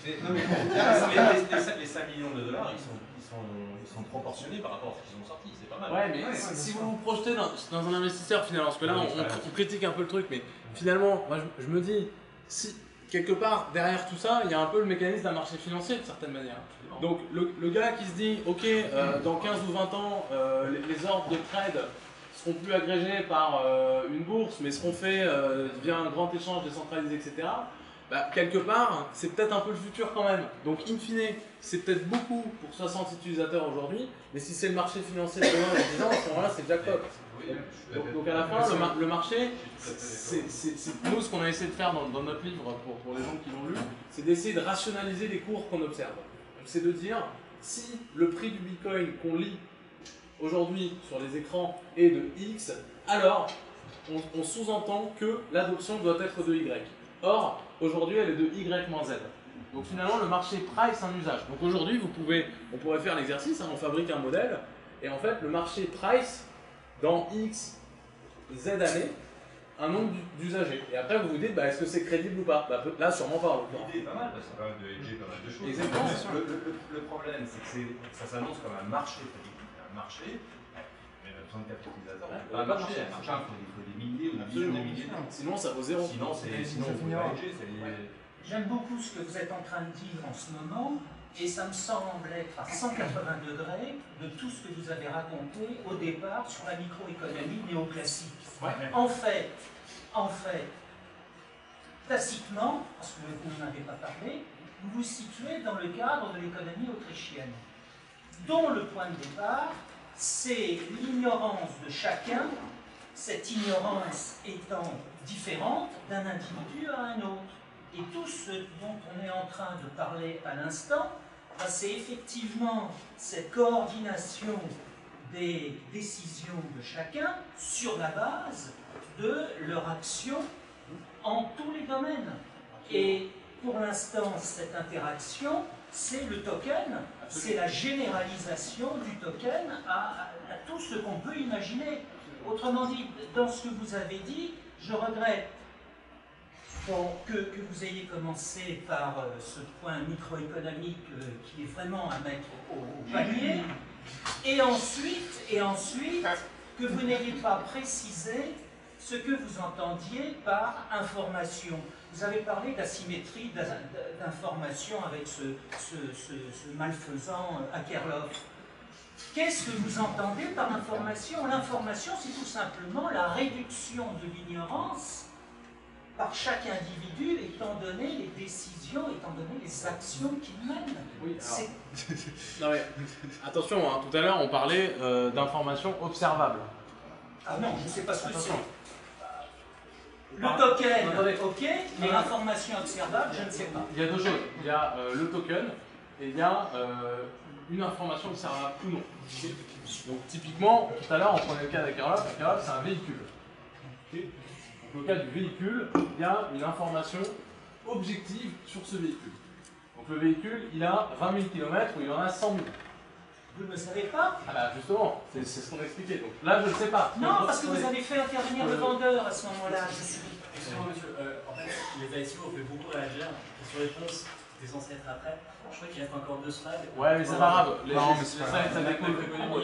les 5 millions de dollars, ils sont proportionnés par rapport à ce qu'ils ont sorti, c'est pas mal. Ouais, mais si vous vous projetez dans un investisseur finalement, parce que là on critique un peu le truc, mais finalement, moi je me dis, si quelque part derrière tout ça, il y a un peu le mécanisme d'un marché financier de certaine manière. Donc le gars qui se dit, ok, dans 15 ou 20 ans, les ordres de trade seront plus agrégés par une bourse, mais seront faits via un grand échange décentralisé, etc. Bah, quelque part, c'est peut-être un peu le futur quand même. Donc, in fine, c'est peut-être beaucoup pour 60 utilisateurs aujourd'hui, mais si c'est le marché financier de demain dans 10 ans, à ce moment-là, c'est jackpot. Donc, à la fin, le marché, c'est nous ce qu'on a essayé de faire dans notre livre, pour les gens qui l'ont lu, c'est d'essayer de rationaliser les cours qu'on observe. Donc, c'est de dire, si le prix du Bitcoin qu'on lit aujourd'hui sur les écrans est de X, alors on sous-entend que l'adoption doit être de Y. Or, aujourd'hui, elle est de Y moins Z. Donc finalement, le marché price un usage. Donc aujourd'hui, on pourrait faire l'exercice, hein, on fabrique un modèle, et en fait, le marché price dans X, Z années, un nombre d'usagers. Et après, vous vous dites, bah, est-ce que c'est crédible ou pas? Bah, là, sûrement pas. L'idée est pas mal, parce que ça permet de hedger pas mal de choses. Exactement. Le problème, c'est que ça s'annonce comme un marché. Un marché, mais il y a besoin de 4 utilisateurs. Pas de marché. Un marché, il faut des milliers ou des dizaines de milliers. Sinon, ça vaut zéro. Sinon, vous pouvez pas hedger. J'aime beaucoup ce que vous êtes en train de dire en ce moment, et ça me semble être à 180 degrés de tout ce que vous avez raconté au départ sur la microéconomie néoclassique. Ouais. En fait, tacitement, parce que vous n'en avez pas parlé, vous vous situez dans le cadre de l'économie autrichienne, dont le point de départ, c'est l'ignorance de chacun, cette ignorance étant différente d'un individu à un autre. Et tout ce dont on est en train de parler à l'instant, c'est effectivement cette coordination des décisions de chacun sur la base de leur action en tous les domaines. Et pour l'instant, cette interaction, c'est le token, c'est la généralisation du token à tout ce qu'on peut imaginer. Autrement dit, dans ce que vous avez dit, je regrette que vous ayez commencé par ce point microéconomique qui est vraiment à mettre au panier, et ensuite que vous n'ayez pas précisé ce que vous entendiez par information. Vous avez parlé d'asymétrie d'information avec ce malfaisant Akerlof. Qu'est-ce que vous entendez par information? L'information, c'est tout simplement la réduction de l'ignorance par chaque individu, étant donné les décisions, étant donné les actions qu'il mène. Oui, non mais, attention, hein, tout à l'heure on parlait d'informations observables. Ah non, je ne sais pas ce que c'est. Le token, ok, mais l'information observable, je ne sais pas. Il y a deux choses. Il y a le token et il y a une information observable ou non. Donc typiquement, tout à l'heure on prenait le cas d'Akerlof. Akerlof c'est un véhicule. Okay. Donc, au cas du véhicule, il y a une information objective sur ce véhicule. Donc le véhicule, il a 20 000 km ou il en a 100 000. Vous ne le savez pas? Ah bah justement, c'est ce qu'on expliquait. Donc là, je ne sais pas. Non, parce que vous avez fait intervenir le vendeur à ce moment-là. Excusez-moi, monsieur. En fait, les ICO ont fait beaucoup réagir. Question réponse, c'était censé être après. Je crois qu'il reste encore 2 slides. Ouais, mais c'est pas grave. Non, mais c'est pas grave. Ça découle.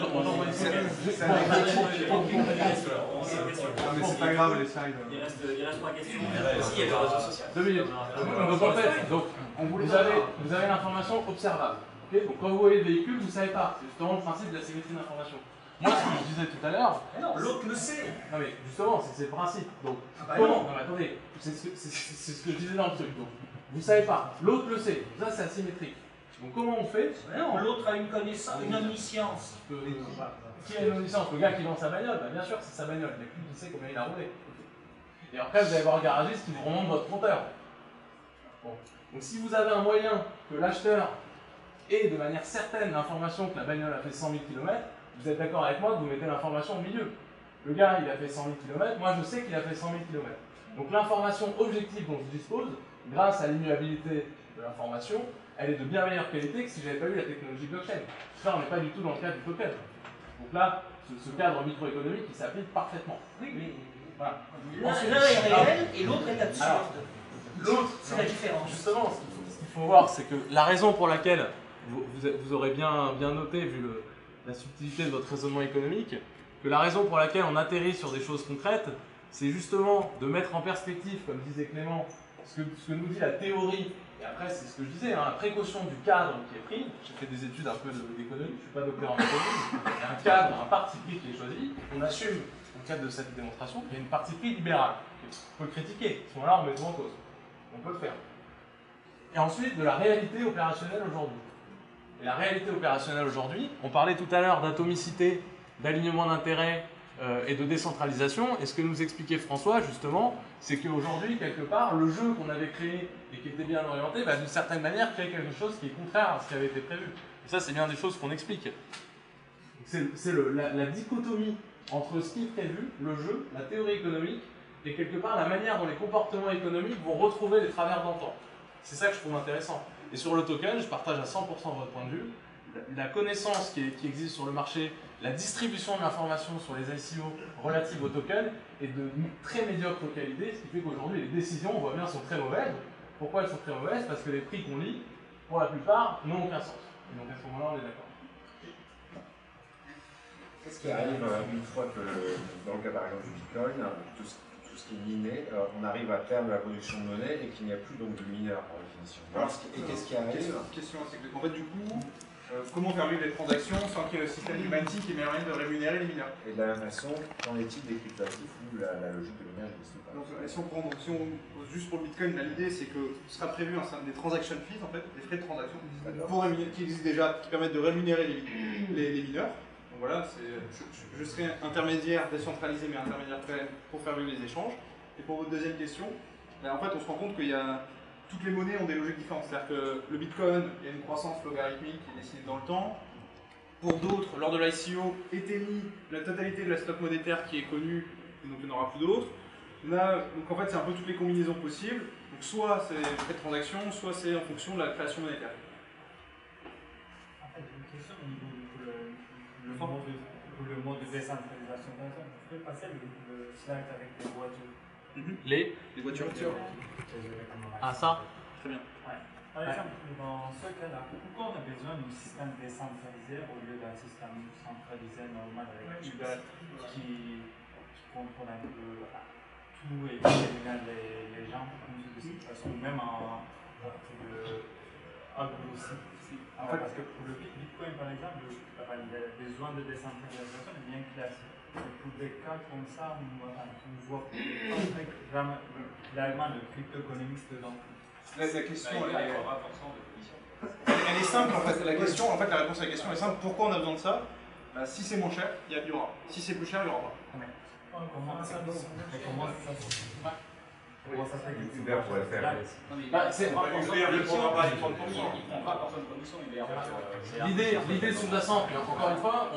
C'est pas grave, les slides. Il reste 3 questions. Il y a le réseau social. 2 minutes. Donc en fait, vous avez l'information observable. Okay, donc quand vous voyez le véhicule, vous ne savez pas. C'est justement le principe de la symétrie d'information. Moi, ce que je disais tout à l'heure... Non, l'autre le sait. Non mais justement, c'est le principe. Donc, non, mais attendez, c'est ce que je disais dans le truc. Donc, vous ne savez pas, l'autre le sait. Ça, c'est asymétrique. Donc comment on fait? Non, l'autre a une connaissance, une omniscience. Qui a une omniscience? Le gars qui vend sa bagnole, bah, bien sûr, c'est sa bagnole. Il n'y a plus qui sait combien il a roulé. Et après, vous allez voir le garagiste qui vous remonte votre compteur. Bon. Donc si vous avez un moyen que l'acheteur et de manière certaine l'information que la bagnole a fait 100 000 km, vous êtes d'accord avec moi que vous mettez l'information au milieu. Le gars, il a fait 100 000 km, moi je sais qu'il a fait 100 000 km. Donc l'information objective dont je dispose, grâce à l'immuabilité de l'information, elle est de bien meilleure qualité que si je n'avais pas eu la technologie blockchain. Là, on n'est pas du tout dans le cadre du token. Donc là, ce cadre microéconomique, il s'applique parfaitement. Oui, mais voilà. L'un est réel et l'autre est absurde. L'autre, c'est la différence. Justement, faut voir, c'est que la raison pour laquelle, vous aurez bien noté, vu la subtilité de votre raisonnement économique, que la raison pour laquelle on atterrit sur des choses concrètes, c'est justement de mettre en perspective, comme disait Clément, ce que nous dit la théorie, et après c'est ce que je disais, hein, la précaution du cadre qui est pris. J'ai fait des études un peu d'économie, je ne suis pas docteur en économie, il y a un cadre, un parti pris qui est choisi, on assume, dans le cadre de cette démonstration, qu'il y a une partie pris libérale, qu'on peut critiquer, à ce moment-là on met tout en cause, on peut le faire. Et ensuite de la réalité opérationnelle aujourd'hui. Et la réalité opérationnelle aujourd'hui, on parlait tout à l'heure d'atomicité, d'alignement d'intérêts et de décentralisation, et ce que nous expliquait François justement, c'est qu'aujourd'hui, quelque part, le jeu qu'on avait créé et qui était bien orienté, bah, d'une certaine manière, crée quelque chose qui est contraire à ce qui avait été prévu. Et ça, c'est bien des choses qu'on explique. C'est la dichotomie entre ce qui est prévu, le jeu, la théorie économique, et quelque part la manière dont les comportements économiques vont retrouver les travers d'antan. C'est ça que je trouve intéressant. Et sur le token, je partage à 100% votre point de vue. La connaissance qui existe sur le marché, la distribution de l'information sur les ICO relatives au token est de très médiocre qualité, ce qui fait qu'aujourd'hui les décisions, on voit bien, sont très mauvaises. Pourquoi elles sont très mauvaises? Parce que les prix qu'on lit, pour la plupart, n'ont aucun sens. Et donc à ce moment-là, on est d'accord. Qu'est-ce qui arrive une fois que, dans le cas par exemple du Bitcoin, tout ce qui est miné, on arrive à terme de la production de monnaie et qu'il n'y a plus donc de mineurs par définition. Et qu'est-ce qui arrive? Question assez claire. En fait, du coup, comment faire vivre les transactions sans qu'il y ait le système humanity qui met moyen de rémunérer les mineurs? Et de la même façon, qu'en est-il des cryptoactifs où la logique de minage n'existe pas? Donc, si on pose juste pour le Bitcoin, l'idée c'est que ce sera prévu des transaction fees, en fait, des frais de transaction qui existent déjà, qui permettent de rémunérer les mineurs. Donc voilà, je serai intermédiaire décentralisé, mais intermédiaire pour faire vivre les échanges. Et pour votre deuxième question, ben, en fait, on se rend compte qu'il y a toutes les monnaies ont des logiques différentes. C'est-à-dire que le Bitcoin, il y a une croissance logarithmique qui est dessinée dans le temps. Pour d'autres, lors de l'ICO, éteignit la totalité de la stock monétaire qui est connue, et donc il n'y en aura plus d'autres. Donc en fait, c'est un peu toutes les combinaisons possibles. Donc soit c'est frais de transaction, soit c'est en fonction de la création monétaire. En fait, une question au niveau du mode de décentralisation. Je peux passer le slide avec les voitures. Les voitures. Ah, ça? Très bien. Ouais. Par exemple, dans ce cas-là, pourquoi on a besoin d'un système décentralisé au lieu d'un système centralisé normal avec Uber qui contrôle un peu tout et qui élimine les gens de toute façon, même en agro aussi. Parce que pour le Bitcoin, par exemple, le besoin de décentralisation est bien classique. Pour des cas comme ça, on voit clairement le crypto-économiste dedans. La question, elle est simple en fait. La réponse à la question est simple. Pourquoi on a besoin de ça? Si c'est moins cher, il y aura. Si c'est plus cher, il n'y aura pas. Comment ça se fait? Comment ça se fait que Uber pourrait le faire? Uber ne prendra pas les 30%. Il ne prendra pas personne de commission. L'idée sous-jacente, mais encore une fois,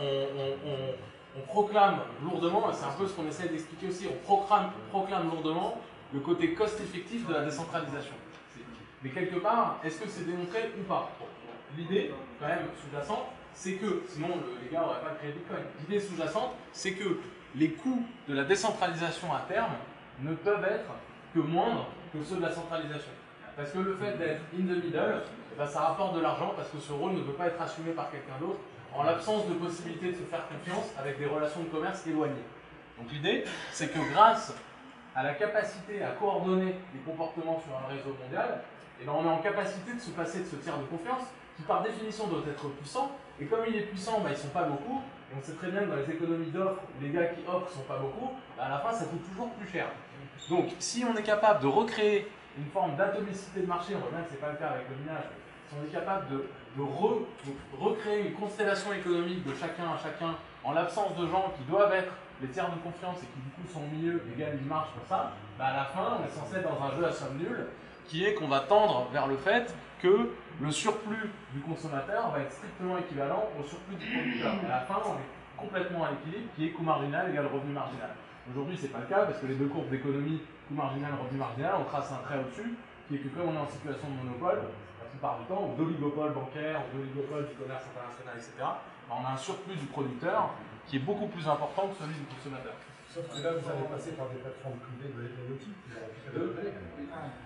on proclame lourdement, et c'est un peu ce qu'on essaie d'expliquer aussi, on proclame lourdement le côté cost-effectif de la décentralisation. Mais quelque part, est-ce que c'est démontré ou pas? L'idée, quand même, sous-jacente, c'est que, sinon les gars n'auraient pas créé Bitcoin, l'idée sous-jacente, c'est que les coûts de la décentralisation à terme ne peuvent être que moindres que ceux de la centralisation. Parce que le fait d'être in the middle, ça rapporte de l'argent parce que ce rôle ne peut pas être assumé par quelqu'un d'autre en l'absence de possibilité de se faire confiance avec des relations de commerce éloignées. Donc l'idée, c'est que grâce à la capacité à coordonner les comportements sur un réseau mondial, on est en capacité de se passer de ce tiers de confiance qui par définition doit être puissant, et comme il est puissant, ils ne sont pas beaucoup, et on sait très bien que dans les économies d'offres, les gars qui offrent ne sont pas beaucoup, à la fin ça coûte toujours plus cher. Donc si on est capable de recréer une forme d'atomicité de marché, on voit bien que ce n'est pas le cas avec le minage, si on est capable de recréer une constellation économique de chacun à chacun en l'absence de gens qui doivent être les tiers de confiance et qui du coup sont au milieu et gagnent une marge pour ça, à la fin on est censé être dans un jeu à somme nulle qui est qu'on va tendre vers le fait que le surplus du consommateur va être strictement équivalent au surplus du producteur. Et à la fin on est complètement à l'équilibre qui est coût marginal égale revenu marginal. Aujourd'hui c'est pas le cas parce que les deux courbes d'économie, coût marginal, revenu marginal, on trace un trait au-dessus qui est que comme on est en situation de monopole, la plupart du temps, ou d'oligopole bancaire, ou d'oligopole du commerce international, etc., on a un surplus du producteur qui est beaucoup plus important que celui du consommateur. Sauf que là, vous allez passer par des plateformes privées de l'économie.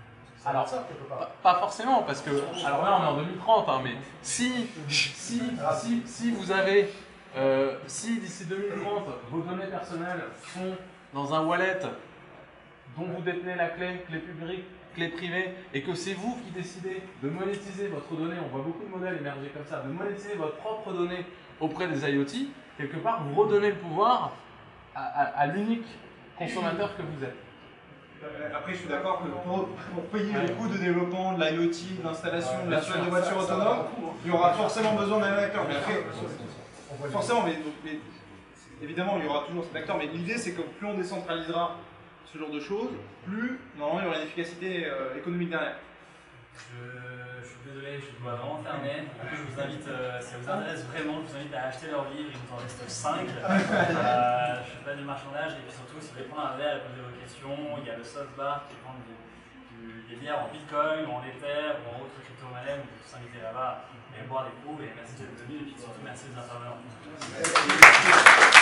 Alors, pas forcément, parce que, alors là on est en 2030, hein, mais si vous avez, si d'ici 2030, vos données personnelles sont dans un wallet dont vous détenez la clé publique, clé privée, et que c'est vous qui décidez de monétiser votre donnée, on voit beaucoup de modèles émerger comme ça, de monétiser votre propre donnée auprès des IoT, quelque part vous redonnez le pouvoir à l'unique consommateur que vous êtes. Après, je suis d'accord que pour payer les coûts de développement de l'IoT, de l'installation, de la de voitures autonomes, il y aura forcément besoin d'un acteur. Mais après, forcément, mais évidemment, il y aura toujours cet acteur. Mais l'idée, c'est que plus on décentralisera ce genre de choses, plus normalement il y aura une efficacité économique derrière. Je suis désolé, je dois vraiment fermer. Je vous invite, si ça vous intéresse vraiment, je vous invite à acheter leurs livres, il vous en reste 5. Je fais pas du marchandage, et puis surtout, si vous voulez prendre un verre et poser vos questions, il y a le soft bar qui vend des bières en bitcoin, ou en ether, ou en autre crypto-monnaie, vous pouvez tous inviter là-bas et boire des coups. Et merci d'être venus, et puis surtout merci aux intervenants.